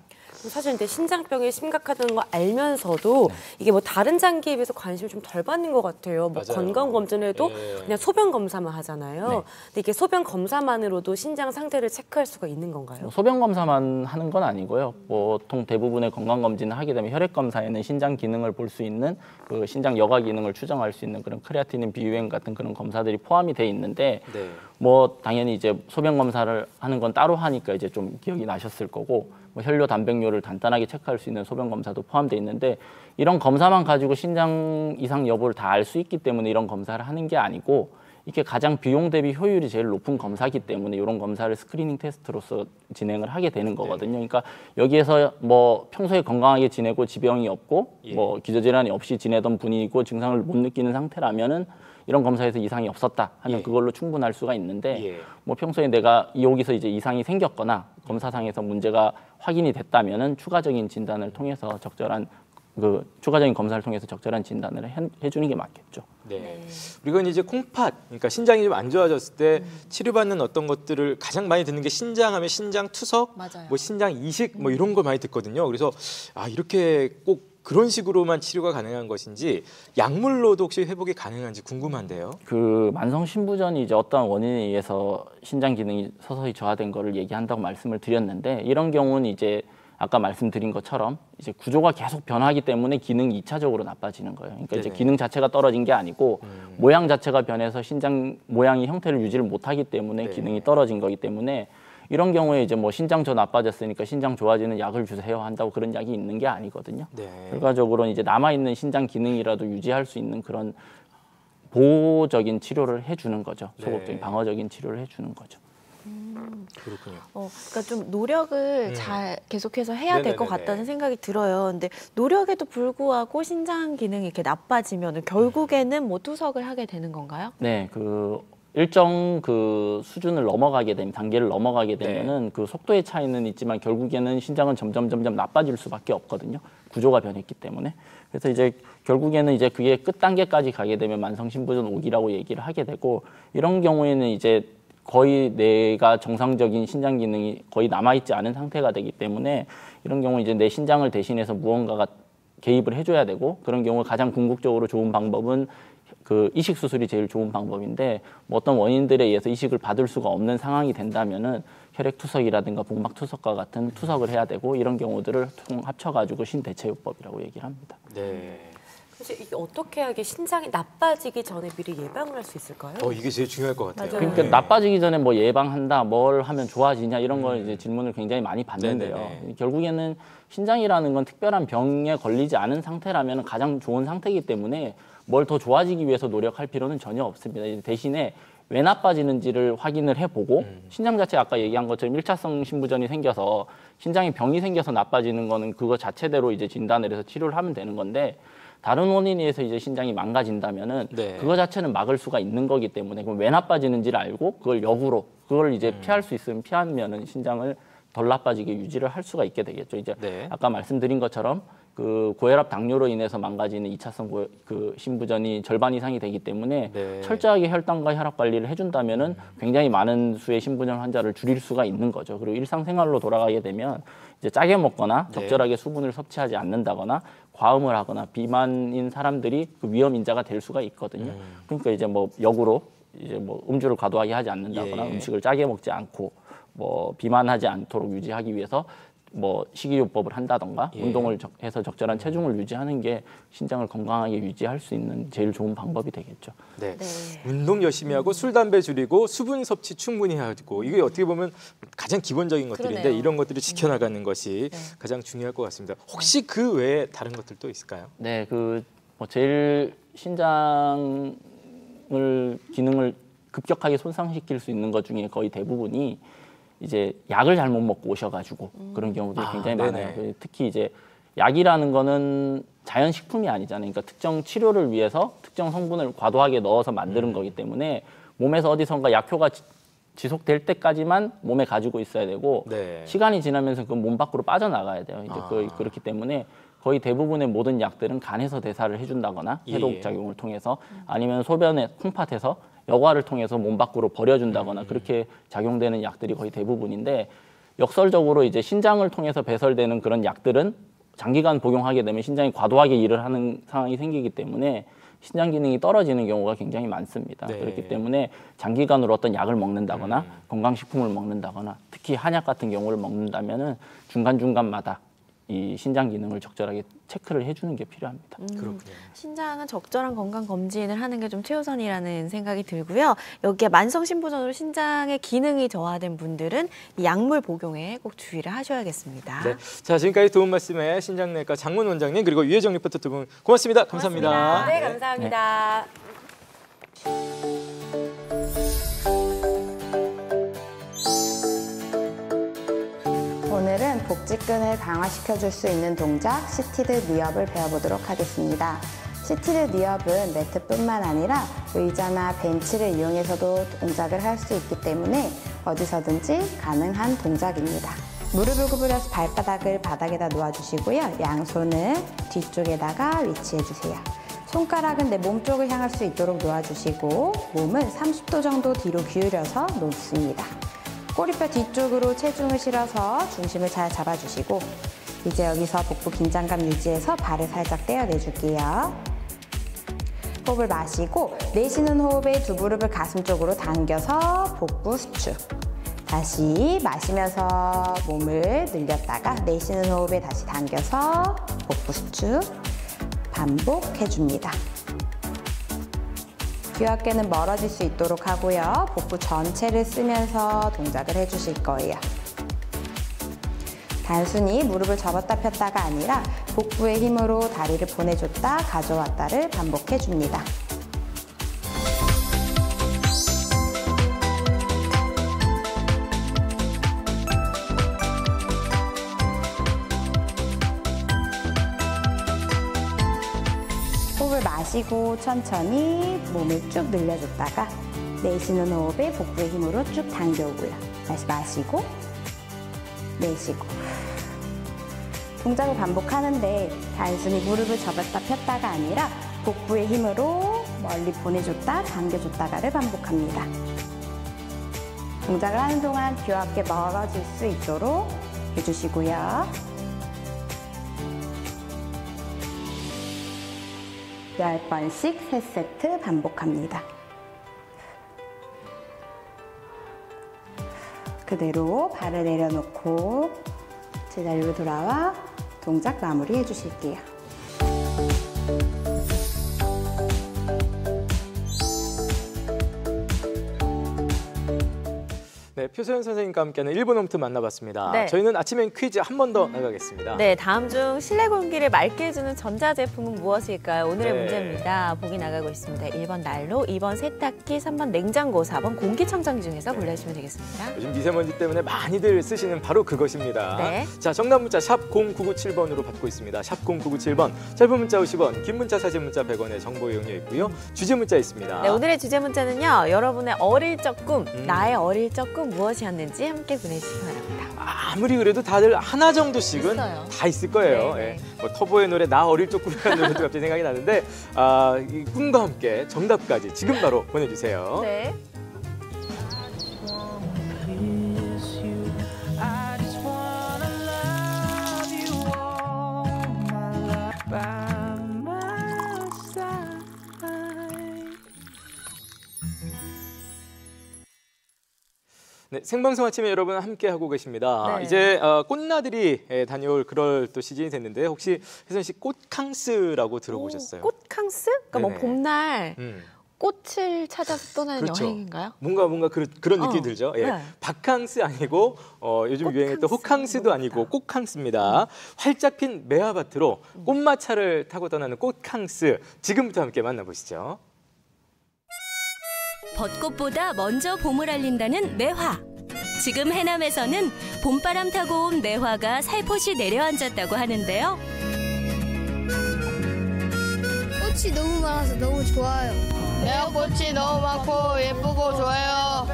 사실 근데 신장병이 심각하다는 걸 알면서도 이게 뭐 다른 장기에 비해서 관심을 좀 덜 받는 것 같아요. 뭐 건강 검진에도 그냥 소변 검사만 하잖아요. 근데 이게 소변 검사만으로도 신장 상태를 체크할 수가 있는 건가요? 소변 검사만 하는 건 아니고요. 보통 대부분의 건강 검진을 하게 되면 혈액 검사에는 신장 기능을 볼 수 있는 그 신장 여가 기능을 추정할 수 있는 그런 크레아티닌 비유행 같은 그런 검사들이 포함이 돼 있는데 뭐 당연히 이제 소변 검사를 하는 건 따로 하니까 이제 좀 기억이 나셨을 거고 뭐 혈뇨 단백뇨를 간단하게 체크할 수 있는 소변 검사도 포함돼 있는데 이런 검사만 가지고 신장 이상 여부를 다 알 수 있기 때문에 이런 검사를 하는 게 아니고 이게 가장 비용 대비 효율이 제일 높은 검사이기 때문에 이런 검사를 스크리닝 테스트로서 진행을 하게 되는 거거든요. 그러니까 여기에서 뭐 평소에 건강하게 지내고 지병이 없고 뭐 기저질환이 없이 지내던 분이고 증상을 못 느끼는 상태라면은 이런 검사에서 이상이 없었다 하면 그걸로 충분할 수가 있는데 뭐 평소에 내가 여기서 이제 이상이 생겼거나 검사상에서 문제가 확인이 됐다면은 추가적인 진단을 통해서 적절한 추가적인 검사를 통해서 적절한 진단을 해주는 게 맞겠죠. 그리고 이제 콩팥, 그러니까 신장이 좀 안 좋아졌을 때 치료받는 어떤 것들을 가장 많이 듣는 게 신장하면 신장 투석, 뭐 신장 이식, 뭐 이런 걸 많이 듣거든요. 그래서 이렇게 꼭 그런 식으로만 치료가 가능한 것인지 약물로도 혹시 회복이 가능한지 궁금한데요. 그 만성 신부전이 이제 어떠한 원인에 의해서 신장 기능이 서서히 저하된 거를 얘기한다고 말씀을 드렸는데 이런 경우는 이제 아까 말씀드린 것처럼 이제 구조가 계속 변하기 때문에 기능이 2차적으로 나빠지는 거예요. 그러니까 이제 기능 자체가 떨어진 게 아니고 모양 자체가 변해서 신장 모양이 형태를 유지를 못하기 때문에 기능이 떨어진 거기 때문에 이런 경우에 이제 뭐 신장 저 나빠졌으니까 신장 좋아지는 약을 주세요 한다고 그런 약이 있는 게 아니거든요. 결과적으로 이제 남아 있는 신장 기능이라도 유지할 수 있는 그런 보호적인 치료를 해주는 거죠. 소극적인 방어적인 치료를 해주는 거죠. 그렇군요. 그러니까 좀 노력을 잘 계속해서 해야 될 것 같다는 생각이 들어요. 근데 노력에도 불구하고 신장 기능이 이렇게 나빠지면 결국에는 뭐 투석을 하게 되는 건가요? 네, 그 일정 그 수준을 넘어가게 되면 단계를 넘어가게 되면은 그 속도의 차이는 있지만 결국에는 신장은 점점 나빠질 수밖에 없거든요. 구조가 변했기 때문에. 그래서 이제 결국에는 이제 그게 끝 단계까지 가게 되면 만성 신부전 5기라고 얘기를 하게 되고 이런 경우에는 이제 거의 내가 정상적인 신장 기능이 거의 남아있지 않은 상태가 되기 때문에 이런 경우 이제 내 신장을 대신해서 무언가가 개입을 해줘야 되고 그런 경우 가장 궁극적으로 좋은 방법은 그 이식 수술이 제일 좋은 방법인데 뭐 어떤 원인들에 의해서 이식을 받을 수가 없는 상황이 된다면은 혈액 투석이라든가 복막 투석과 같은 투석을 해야 되고 이런 경우들을 총 합쳐가지고 신대체요법이라고 얘기를 합니다. 그래서 이게 어떻게 하게 신장이 나빠지기 전에 미리 예방을 할 수 있을까요? 이게 제일 중요할 것 같아요. 그러니까 나빠지기 전에 뭐 예방한다, 뭘 하면 좋아지냐 이런 걸 이제 질문을 굉장히 많이 받는데요. 결국에는 신장이라는 건 특별한 병에 걸리지 않은 상태라면 가장 좋은 상태이기 때문에 뭘 더 좋아지기 위해서 노력할 필요는 전혀 없습니다. 대신에 왜 나빠지는지를 확인을 해보고 신장 자체 아까 얘기한 것처럼 1차성 신부전이 생겨서 신장에 병이 생겨서 나빠지는 거는 그거 자체대로 이제 진단을 해서 치료를 하면 되는 건데 다른 원인에 의해서 이제 신장이 망가진다면은 그거 자체는 막을 수가 있는 거기 때문에 그럼 왜 나빠지는지를 알고 그걸 역으로 그걸 이제 피할 수 있으면 피하면은 신장을 덜 나빠지게 유지를 할 수가 있게 되겠죠. 이제 아까 말씀드린 것처럼 그 고혈압 당뇨로 인해서 망가지는 2차성 그 신부전이 절반 이상이 되기 때문에 철저하게 혈당과 혈압 관리를 해준다면은 굉장히 많은 수의 신부전 환자를 줄일 수가 있는 거죠. 그리고 일상생활로 돌아가게 되면 이제 짜게 먹거나 적절하게 수분을 섭취하지 않는다거나 과음을 하거나 비만인 사람들이 그 위험 인자가 될 수가 있거든요. 그러니까 이제 뭐 역으로 이제 뭐 음주를 과도하게 하지 않는다거나 음식을 짜게 먹지 않고 뭐 비만하지 않도록 유지하기 위해서 뭐 식이요법을 한다던가 운동을 해서 적절한 체중을 유지하는 게 신장을 건강하게 유지할 수 있는 제일 좋은 방법이 되겠죠. 운동 열심히 하고 술, 담배 줄이고 수분 섭취 충분히 하고 이게 어떻게 보면 가장 기본적인 것들인데 이런 것들을 지켜나가는 것이 가장 중요할 것 같습니다. 혹시 그 외에 다른 것들도 있을까요? 네, 그 뭐 제일 신장을 기능을 급격하게 손상시킬 수 있는 것 중에 거의 대부분이 이제 약을 잘못 먹고 오셔가지고 그런 경우들이 굉장히 많아요. 특히 이제 약이라는 거는 자연식품이 아니잖아요. 그러니까 특정 치료를 위해서 특정 성분을 과도하게 넣어서 만드는 거기 때문에 몸에서 어디선가 약효가 지속될 때까지만 몸에 가지고 있어야 되고 시간이 지나면서 그 몸 밖으로 빠져나가야 돼요. 이제 그렇기 때문에 거의 대부분의 모든 약들은 간에서 대사를 해준다거나 해독 작용을 통해서 아니면 소변에 콩팥에서 여과를 통해서 몸 밖으로 버려준다거나 그렇게 작용되는 약들이 거의 대부분인데 역설적으로 이제 신장을 통해서 배설되는 그런 약들은 장기간 복용하게 되면 신장이 과도하게 일을 하는 상황이 생기기 때문에 신장 기능이 떨어지는 경우가 굉장히 많습니다. 네. 그렇기 때문에 장기간으로 어떤 약을 먹는다거나 건강식품을 먹는다거나 특히 한약 같은 경우를 먹는다면은 중간중간마다 이 신장 기능을 적절하게 체크를 해주는 게 필요합니다. 그렇군요. 신장은 적절한 건강 검진을 하는 게 좀 최우선이라는 생각이 들고요. 여기에 만성 신부전으로 신장의 기능이 저하된 분들은 이 약물 복용에 꼭 주의를 하셔야겠습니다. 네. 자, 지금까지 도움 말씀에 신장내과 장문 원장님 그리고 유혜정 리포터 두 분 고맙습니다. 감사합니다. 네, 감사합니다. 오늘은 복직근을 강화시켜줄 수 있는 동작 시티드 니업을 배워보도록 하겠습니다. 시티드 니업은 매트뿐만 아니라 의자나 벤치를 이용해서도 동작을 할 수 있기 때문에 어디서든지 가능한 동작입니다. 무릎을 구부려서 발바닥을 바닥에다 놓아주시고요. 양손을 뒤쪽에다가 위치해주세요. 손가락은 내 몸쪽을 향할 수 있도록 놓아주시고 몸은 30도 정도 뒤로 기울여서 놓습니다. 꼬리뼈 뒤쪽으로 체중을 실어서 중심을 잘 잡아주시고 이제 여기서 복부 긴장감 유지해서 발을 살짝 떼어내줄게요. 호흡을 마시고 내쉬는 호흡에 두 무릎을 가슴 쪽으로 당겨서 복부 수축. 다시 마시면서 몸을 늘렸다가 내쉬는 호흡에 다시 당겨서 복부 수축. 반복해줍니다. 귀 어깨는 멀어질 수 있도록 하고요. 복부 전체를 쓰면서 동작을 해주실 거예요. 단순히 무릎을 접었다 폈다가 아니라 복부의 힘으로 다리를 보내줬다 가져왔다를 반복해줍니다. 호흡을 마시고 천천히 몸을 쭉 늘려줬다가 내쉬는 호흡에 복부의 힘으로 쭉 당겨오고요. 다시 마시고 내쉬고 동작을 반복하는데 단순히 무릎을 접었다 폈다가 아니라 복부의 힘으로 멀리 보내줬다 당겨줬다가를 반복합니다. 동작을 하는 동안 귀와 어깨 멀어질 수 있도록 해주시고요. 10번씩 3세트 반복합니다. 그대로 발을 내려놓고 제자리로 돌아와 동작 마무리 해주실게요. 네, 표소연 선생님과 함께하는 1분 홈트 만나봤습니다. 네. 저희는 아침엔 퀴즈 한 번 더 나가겠습니다. 네, 다음 중 실내 공기를 맑게 해주는 전자제품은 무엇일까요? 오늘의 네. 문제입니다. 보기 나가고 있습니다. 1번 난로, 2번 세탁기, 3번 냉장고, 4번 공기청정기 중에서 골라주시면 되겠습니다. 요즘 미세먼지 때문에 많이들 쓰시는 바로 그것입니다. 네. 자, 정답 문자 샵 0997번으로 받고 있습니다. 샵 0997번. 짧은 문자 50원, 긴 문자 사진 문자 100원의 정보 이용료 있고요. 주제 문자 있습니다. 네, 오늘의 주제 문자는요. 여러분의 어릴 적 꿈, 나의 어릴 적 꿈 무엇이었는지 함께 보내주시기 바랍니다. 아무리 그래도 다들 하나 정도씩은 있어요. 다 있을 거예요. 네, 네. 예. 뭐 터보의 노래 나 어릴 적 꿈이라는 노래도 갑자기 생각이 나는데 이 꿈과 함께 정답까지 지금 바로 보내주세요. 네. 네, 생방송 아침에 여러분 함께 하고 계십니다. 네. 이제 꽃나들이 다녀올 그럴 또 시즌이 됐는데 혹시 혜선 씨 꽃캉스라고 들어보셨어요? 꽃캉스? 그러니까 뭐 네네. 봄날 꽃을 찾아서 떠나는 그렇죠. 여행인가요? 뭔가 그런 느낌이 들죠. 예. 네. 바캉스 아니고 요즘 유행했던 호캉스도 아니고 꽃캉스입니다. 활짝 핀 매화밭으로 꽃마차를 타고 떠나는 꽃캉스. 지금부터 함께 만나보시죠. 벚꽃보다 먼저 봄을 알린다는 매화. 지금 해남에서는 봄바람 타고 온 매화가 살포시 내려앉았다고 하는데요. 꽃이 너무 많아서 너무 좋아요. 매화꽃이 너무 많고 예쁘고 좋아요.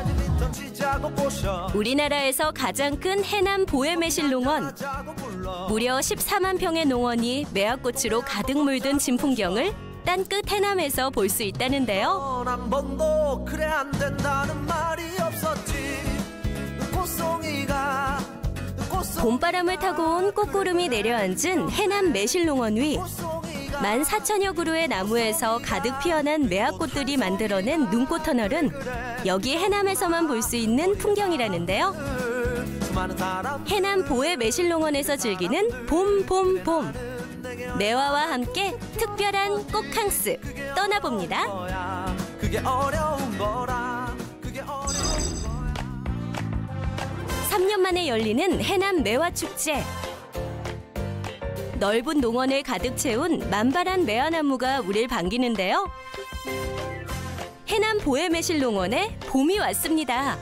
우리나라에서 가장 큰 해남 보혜매실 농원. 무려 14만 평의 농원이 매화꽃으로 가득 물든 진풍경을 땅끝 해남에서 볼 수 있다는데요. 한 번도 그래 안 된다는 말이 없었지. 꽃송이가 봄바람을 타고 온 꽃구름이 내려앉은 해남 매실농원 위 14,000여 그루의 나무에서 가득 피어난 매화꽃들이 만들어낸 눈꽃 터널은 여기 해남에서만 볼 수 있는 풍경이라는데요. 해남 보혜 매실농원에서 즐기는 봄. 매화와 함께 특별한 꽃캉스 떠나봅니다. 3년 만에 열리는 해남 매화축제. 넓은 농원을 가득 채운 만발한 매화나무가 우릴 반기는데요. 해남 보혜 매실농원에 봄이 왔습니다.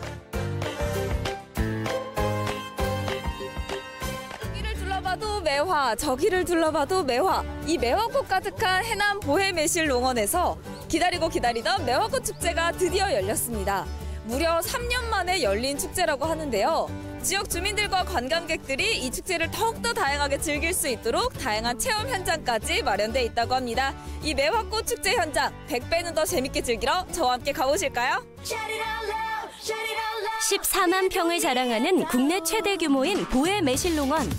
여기를 둘러봐도 매화, 저기를 둘러봐도 매화. 이 매화꽃 가득한 해남 보혜 매실농원에서 기다리던 매화꽃 축제가 드디어 열렸습니다. 무려 3년 만에 열린 축제라고 하는데요. 지역 주민들과 관광객들이 이 축제를 더욱더 다양하게 즐길 수 있도록 다양한 체험 현장까지 마련돼 있다고 합니다. 이 매화꽃 축제 현장 100배는 더 재밌게 즐기러 저와 함께 가보실까요? 14만 평을 자랑하는 국내 최대 규모인 보혜 매실농원.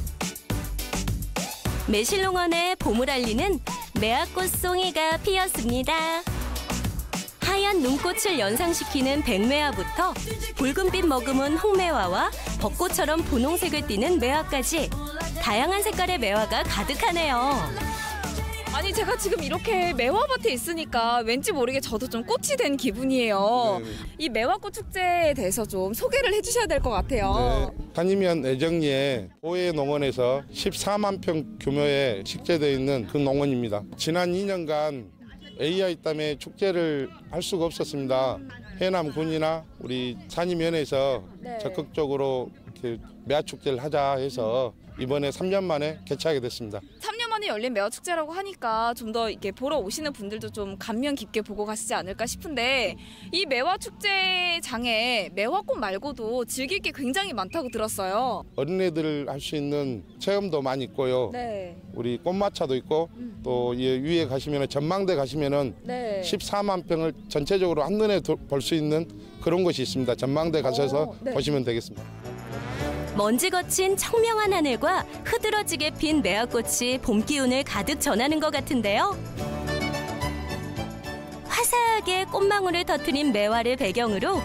매실농원에 봄을 알리는 매화꽃 송이가 피었습니다. 하얀 눈꽃을 연상시키는 백매화부터 붉은빛 머금은 홍매화와 벚꽃처럼 분홍색을 띠는 매화까지 다양한 색깔의 매화가 가득하네요. 아니 제가 지금 이렇게 매화밭에 있으니까 왠지 모르게 저도 좀 꽃이 된 기분이에요. 네네. 이 매화꽃 축제에 대해서 좀 소개를 해주셔야 될 것 같아요. 네. 한이면 애정리에 보혜 농원에서 14만 평 규모의 식재되어 있는 그 농원입니다. 지난 2년간 AI 때문에 축제를 할 수가 없었습니다. 해남군이나 우리 산림위원회에서 네. 적극적으로 이렇게 매화축제를 하자 해서 이번에 3년 만에 개최하게 됐습니다. 3년 만에 열린 매화축제라고 하니까 좀 더 이렇게 보러 오시는 분들도 좀 감명 깊게 보고 가시지 않을까 싶은데 이 매화축제장에 매화꽃 말고도 즐길 게 굉장히 많다고 들었어요. 어린애들 할 수 있는 체험도 많이 있고요. 네. 우리 꽃마차도 있고 또 위에 가시면 전망대 가시면은 네. 14만 평을 전체적으로 한눈에 볼 수 있는 그런 곳이 있습니다. 전망대 가셔서 네. 보시면 되겠습니다. 먼지 거친 청명한 하늘과 흐드러지게 핀 매화꽃이 봄 기운을 가득 전하는 것 같은데요. 화사하게 꽃망울을 터트린 매화를 배경으로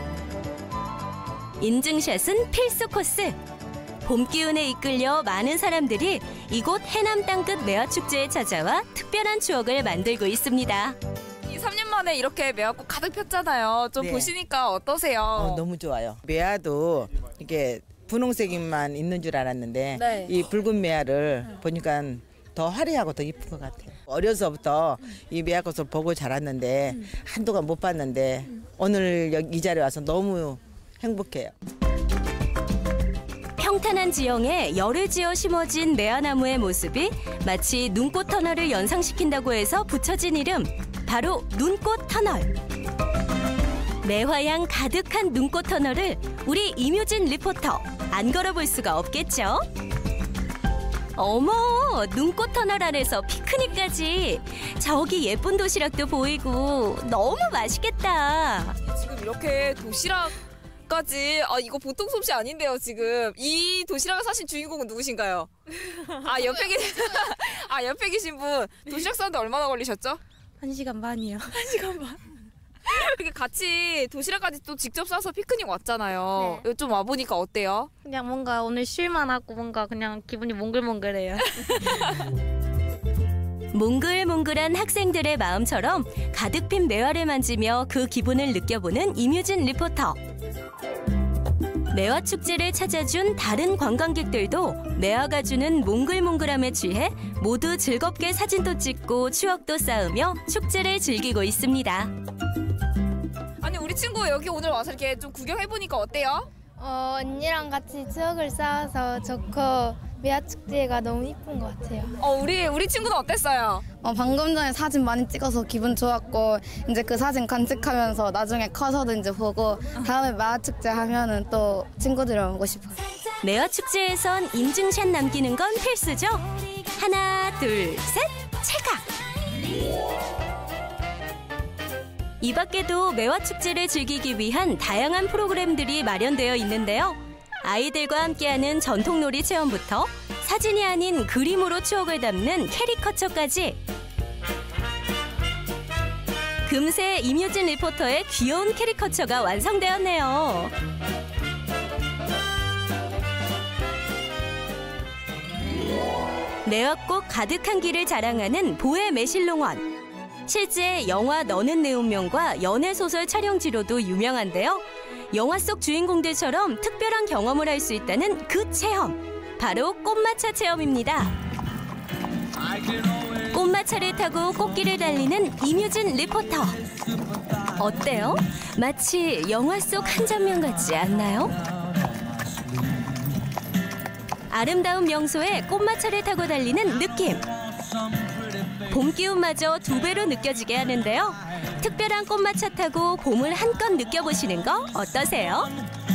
인증샷은 필수 코스. 봄 기운에 이끌려 많은 사람들이 이곳 해남 땅끝 매화축제에 찾아와 특별한 추억을 만들고 있습니다. 이 3년 만에 이렇게 매화꽃 가득 폈잖아요. 좀 네. 보시니까 어떠세요? 너무 좋아요. 매화도 이게 분홍색만 있는 줄 알았는데 네. 이 붉은 매화를 보니까 더 화려하고 더 이쁜 것 같아요. 어려서부터 이 매화꽃을 보고 자랐는데 한동안 못 봤는데 오늘 이 자리에 와서 너무 행복해요. 평탄한 지형에 열을 지어 심어진 매화나무의 모습이 마치 눈꽃 터널을 연상시킨다고 해서 붙여진 이름, 바로 눈꽃 터널. 매화향 가득한 눈꽃 터널을 우리 임효진 리포터 안 걸어볼 수가 없겠죠? 어머, 눈꽃 터널 안에서 피크닉까지. 저기 예쁜 도시락도 보이고 너무 맛있겠다. 지금 이렇게 도시락까지 이거 보통 솜씨 아닌데요. 지금 이 도시락을 사신 주인공은 누구신가요? 옆에 계신 분 도시락 싸는데 얼마나 걸리셨죠? 1시간 반이요. 1시간 반. 이렇게 같이 도시락까지 또 직접 싸서 피크닉 왔잖아요. 네. 좀 와보니까 어때요? 그냥 뭔가 오늘 쉴만하고 뭔가 그냥 기분이 몽글몽글해요. 몽글몽글한 학생들의 마음처럼 가득 핀 매화를 만지며 그 기분을 느껴보는 임효진 리포터. 매화 축제를 찾아준 다른 관광객들도 매화가 주는 몽글몽글함에 취해 모두 즐겁게 사진도 찍고 추억도 쌓으며 축제를 즐기고 있습니다. 아니 우리 친구 여기 오늘 와서 이렇게 좀 구경해보니까 어때요? 언니랑 같이 추억을 쌓아서 좋고 매화축제가 너무 이쁜 것 같아요. 우리 친구는 어땠어요? 방금 전에 사진 많이 찍어서 기분 좋았고 이제 그 사진 간직하면서 나중에 커서도 이제 보고 다음에 매화축제 하면은 또 친구들이랑 오고 싶어요. 매화축제에선 인증샷 남기는 건 필수죠. 하나, 둘, 셋, 찰칵! 이 밖에도 매화축제를 즐기기 위한 다양한 프로그램들이 마련되어 있는데요. 아이들과 함께하는 전통놀이 체험부터 사진이 아닌 그림으로 추억을 담는 캐리커처까지 금세 임유진 리포터의 귀여운 캐리커처가 완성되었네요. 매화꽃 가득한 길을 자랑하는 보혜 매실농원. 실제 영화 너는 내 운명과 연애소설 촬영지로도 유명한데요. 영화 속 주인공들처럼 특별한 경험을 할 수 있다는 그 체험. 바로 꽃마차 체험입니다. 꽃마차를 타고 꽃길을 달리는 임유진 리포터. 어때요? 마치 영화 속 한 장면 같지 않나요? 아름다운 명소에 꽃마차를 타고 달리는 느낌. 봄 기운마저 2배로 느껴지게 하는데요. 특별한 꽃마차 타고 봄을 한껏 느껴보시는 거 어떠세요?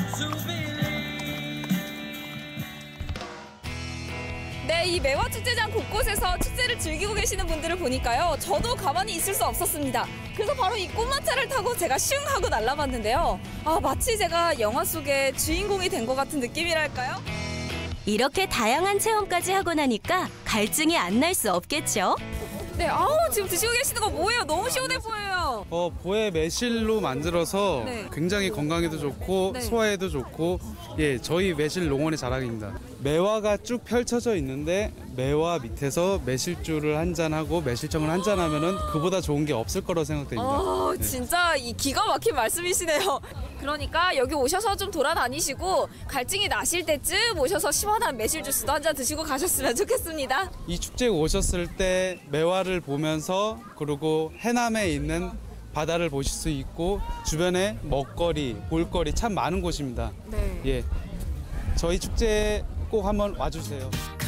네, 이 매화축제장 곳곳에서 축제를 즐기고 계시는 분들을 보니까요. 저도 가만히 있을 수 없었습니다. 그래서 바로 이 꽃마차를 타고 제가 슝 하고 날아봤는데요. 마치 제가 영화 속의 주인공이 된 것 같은 느낌이랄까요? 이렇게 다양한 체험까지 하고 나니까 갈증이 안 날 수 없겠죠? 네, 지금 드시고 계시는 거 뭐예요? 너무 시원해 보여요. 보혜 매실로 만들어서 네. 굉장히 건강에도 좋고 네. 소화에도 좋고 저희 매실 농원의 자랑입니다. 매화가 쭉 펼쳐져 있는데 매화 밑에서 매실주를 한 잔하고 매실청을 한 잔하면은 그보다 좋은 게 없을 거라고 생각됩니다. 네. 진짜 이 기가 막힌 말씀이시네요. 그러니까 여기 오셔서 좀 돌아다니시고 갈증이 나실 때쯤 오셔서 시원한 매실 주스도 한 잔 드시고 가셨으면 좋겠습니다. 이 축제에 오셨을 때 매화를 보면서 그리고 해남에 있는 바다를 보실 수 있고 주변에 먹거리, 볼거리 참 많은 곳입니다. 네. 저희 축제에 꼭 한번 와주세요.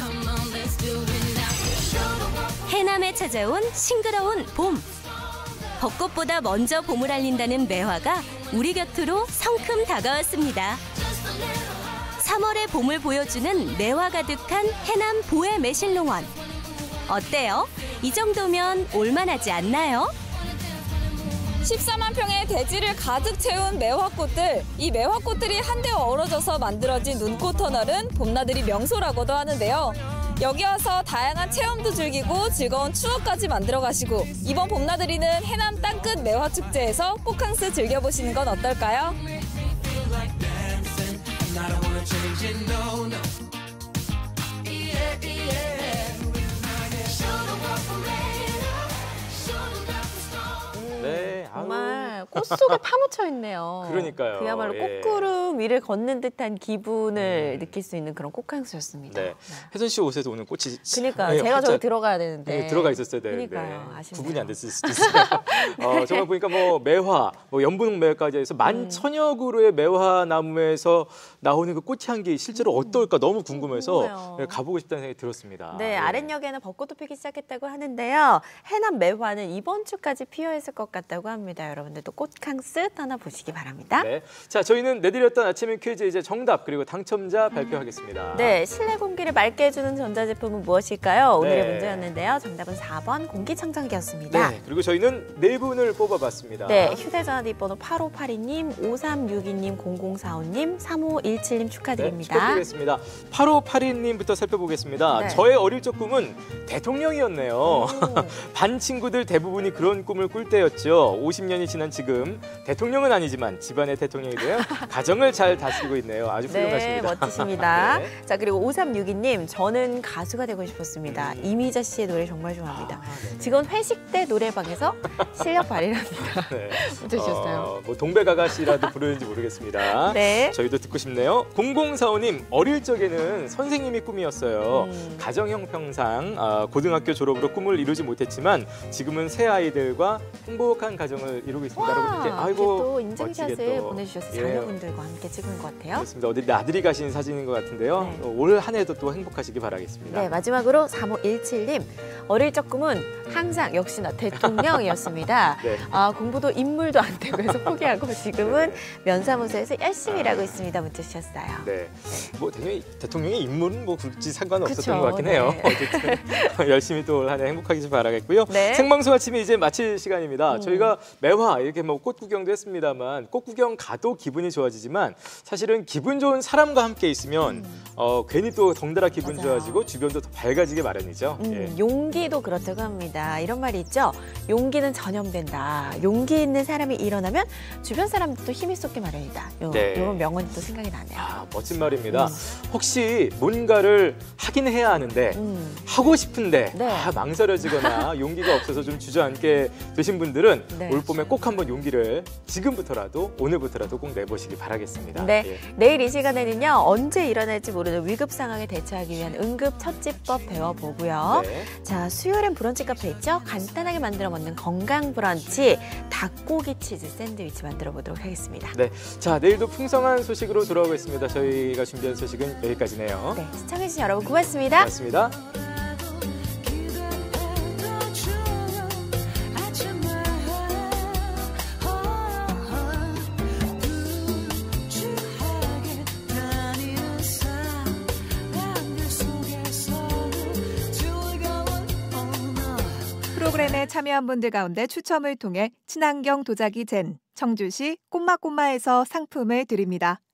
해남에 찾아온 싱그러운 봄. 벚꽃보다 먼저 봄을 알린다는 매화가 우리 곁으로 성큼 다가왔습니다. 3월의 봄을 보여주는 매화 가득한 해남 보혜 매실농원. 어때요? 이 정도면 올만하지 않나요? 14만 평의 대지를 가득 채운 매화꽃들. 이 매화꽃들이 한데 어우러져서 만들어진 눈꽃 터널은 봄나들이 명소라고도 하는데요. 여기 와서 다양한 체험도 즐기고 즐거운 추억까지 만들어 가시고 이번 봄나들이는 해남 땅끝 매화축제에서 호캉스 즐겨보시는 건 어떨까요? 네, 정말 꽃 속에 파묻혀 있네요. 그러니까요. 그야말로 꽃구름 위를 걷는 듯한 기분을 느낄 수 있는 그런 호캉스였습니다. 네. 혜선 씨 옷에도 오늘 꽃이 그러니까 제가 저기 들어가야 되는데. 네, 들어가 있었어야 되는데. 그러니까요. 아쉽네요. 구분이 안 됐을 수도 있어요. 정말 보니까 매화, 연분홍 매화까지 해서 10,000여 그루의 매화 나무에서 나오는 그 꽃향기 실제로 어떨까 너무 궁금해서 가보고 싶다는 생각이 들었습니다. 네, 아랫역에는 벚꽃도 피기 시작했다고 하는데요. 해남 매화는 이번 주까지 피어 있을 것 같다고 합니다. 여러분들도 꽃캉스 떠나보시기 바랍니다. 네, 자 저희는 내드렸던 아침 퀴즈 이제 정답 그리고 당첨자 발표하겠습니다. 네, 실내 공기를 맑게 해주는 전자제품은 무엇일까요? 오늘의 네. 문제였는데요. 정답은 4번 공기청정기였습니다. 네, 그리고 저희는 4분을 뽑아봤습니다. 네, 휴대전화 뒷번호 8582님, 5362님, 0045님, 3517님 축하드립니다. 네, 축하드리겠습니다. 8582님부터 살펴보겠습니다. 네. 저의 어릴 적 꿈은 대통령이었네요. 반 친구들 대부분이 그런 꿈을 꿀 때였죠. 50년이 지난 지금 대통령은 아니지만 집안의 대통령이 되어 가정을 잘 다스리고 있네요. 아주 훌륭하십니다. 네, 멋지십니다. 네. 자, 그리고 5362님, 저는 가수가 되고 싶었습니다. 이미자 씨의 노래 정말 좋아합니다. 지금 회식 때 노래방에서 실력 발휘합니다. 네. 문자 주셨어요. 동백아가씨라도 부르는지 모르겠습니다. 네. 저희도 듣고 싶네요. 0045님, 어릴 적에는 선생님이 꿈이었어요. 가정형 평상, 고등학교 졸업으로 꿈을 이루지 못했지만 지금은 새 아이들과 행복한 가정을 이루고 있습니다. 여러분 이렇게 또 인증샷을 멋지게 또. 보내주셔서 예. 자녀분들과 함께 찍은 것 같아요. 그렇습니다. 어디 나들이 가신 사진인 것 같은데요. 올 한 해도 또 행복하시기 바라겠습니다. 네, 마지막으로 3517님. 어릴 적 꿈은 항상 역시나 대통령이었습니다. 네. 공부도 인물도 안 되고 해서 포기하고 지금은 면사무소에서 열심히 일하고 있습니다. 문자 주셨어요. 네. 뭐 대통령의 인물은 뭐 굳이 상관없었던 그쵸, 것 같긴 해요. 네. 어쨌든 열심히 또 올 한 해 행복하시길 바라겠고요. 네. 생방송 아침이 이제 마칠 시간입니다. 저희가 매화 이렇게 뭐 꽃 구경도 했습니다만 꽃 구경 가도 기분이 좋아지지만 사실은 기분 좋은 사람과 함께 있으면 괜히 또 덩달아 기분 좋아지고 주변도 더 밝아지게 마련이죠. 예. 용기도 그렇다고 합니다. 이런 말이 있죠. 용기는 전염된다. 용기 있는 사람이 일어나면 주변 사람들도 힘이 쏟게 마련이다. 이런 명언이 또 생각이 나네요. 멋진 말입니다. 혹시 뭔가를 하긴 해야 하는데 하고 싶은데 망설여지거나 용기가 없어서 좀 주저앉게 되신 분들은 올 봄에 꼭 한번 용기를 지금부터라도 오늘부터라도 꼭 내보시기 바라겠습니다. 네, 예. 내일 이 시간에는요. 언제 일어날지 모르는 위급 상황에 대처하기 위한 응급 처치법 배워보고요. 네. 자, 수요일엔 브런치 카페 있죠? 간단하게 만들어 먹는 건강 브런치 닭고기 치즈 샌드위치 만들어 보도록 하겠습니다. 네, 자 내일도 풍성한 소식으로 돌아오겠습니다. 저희가 준비한 소식은 여기까지네요. 네, 시청해주신 여러분 고맙습니다. 고맙습니다. 프로그램에 참여한 분들 가운데 추첨을 통해 친환경 도자기 젠 청주시 꼬마꼬마에서 상품을 드립니다.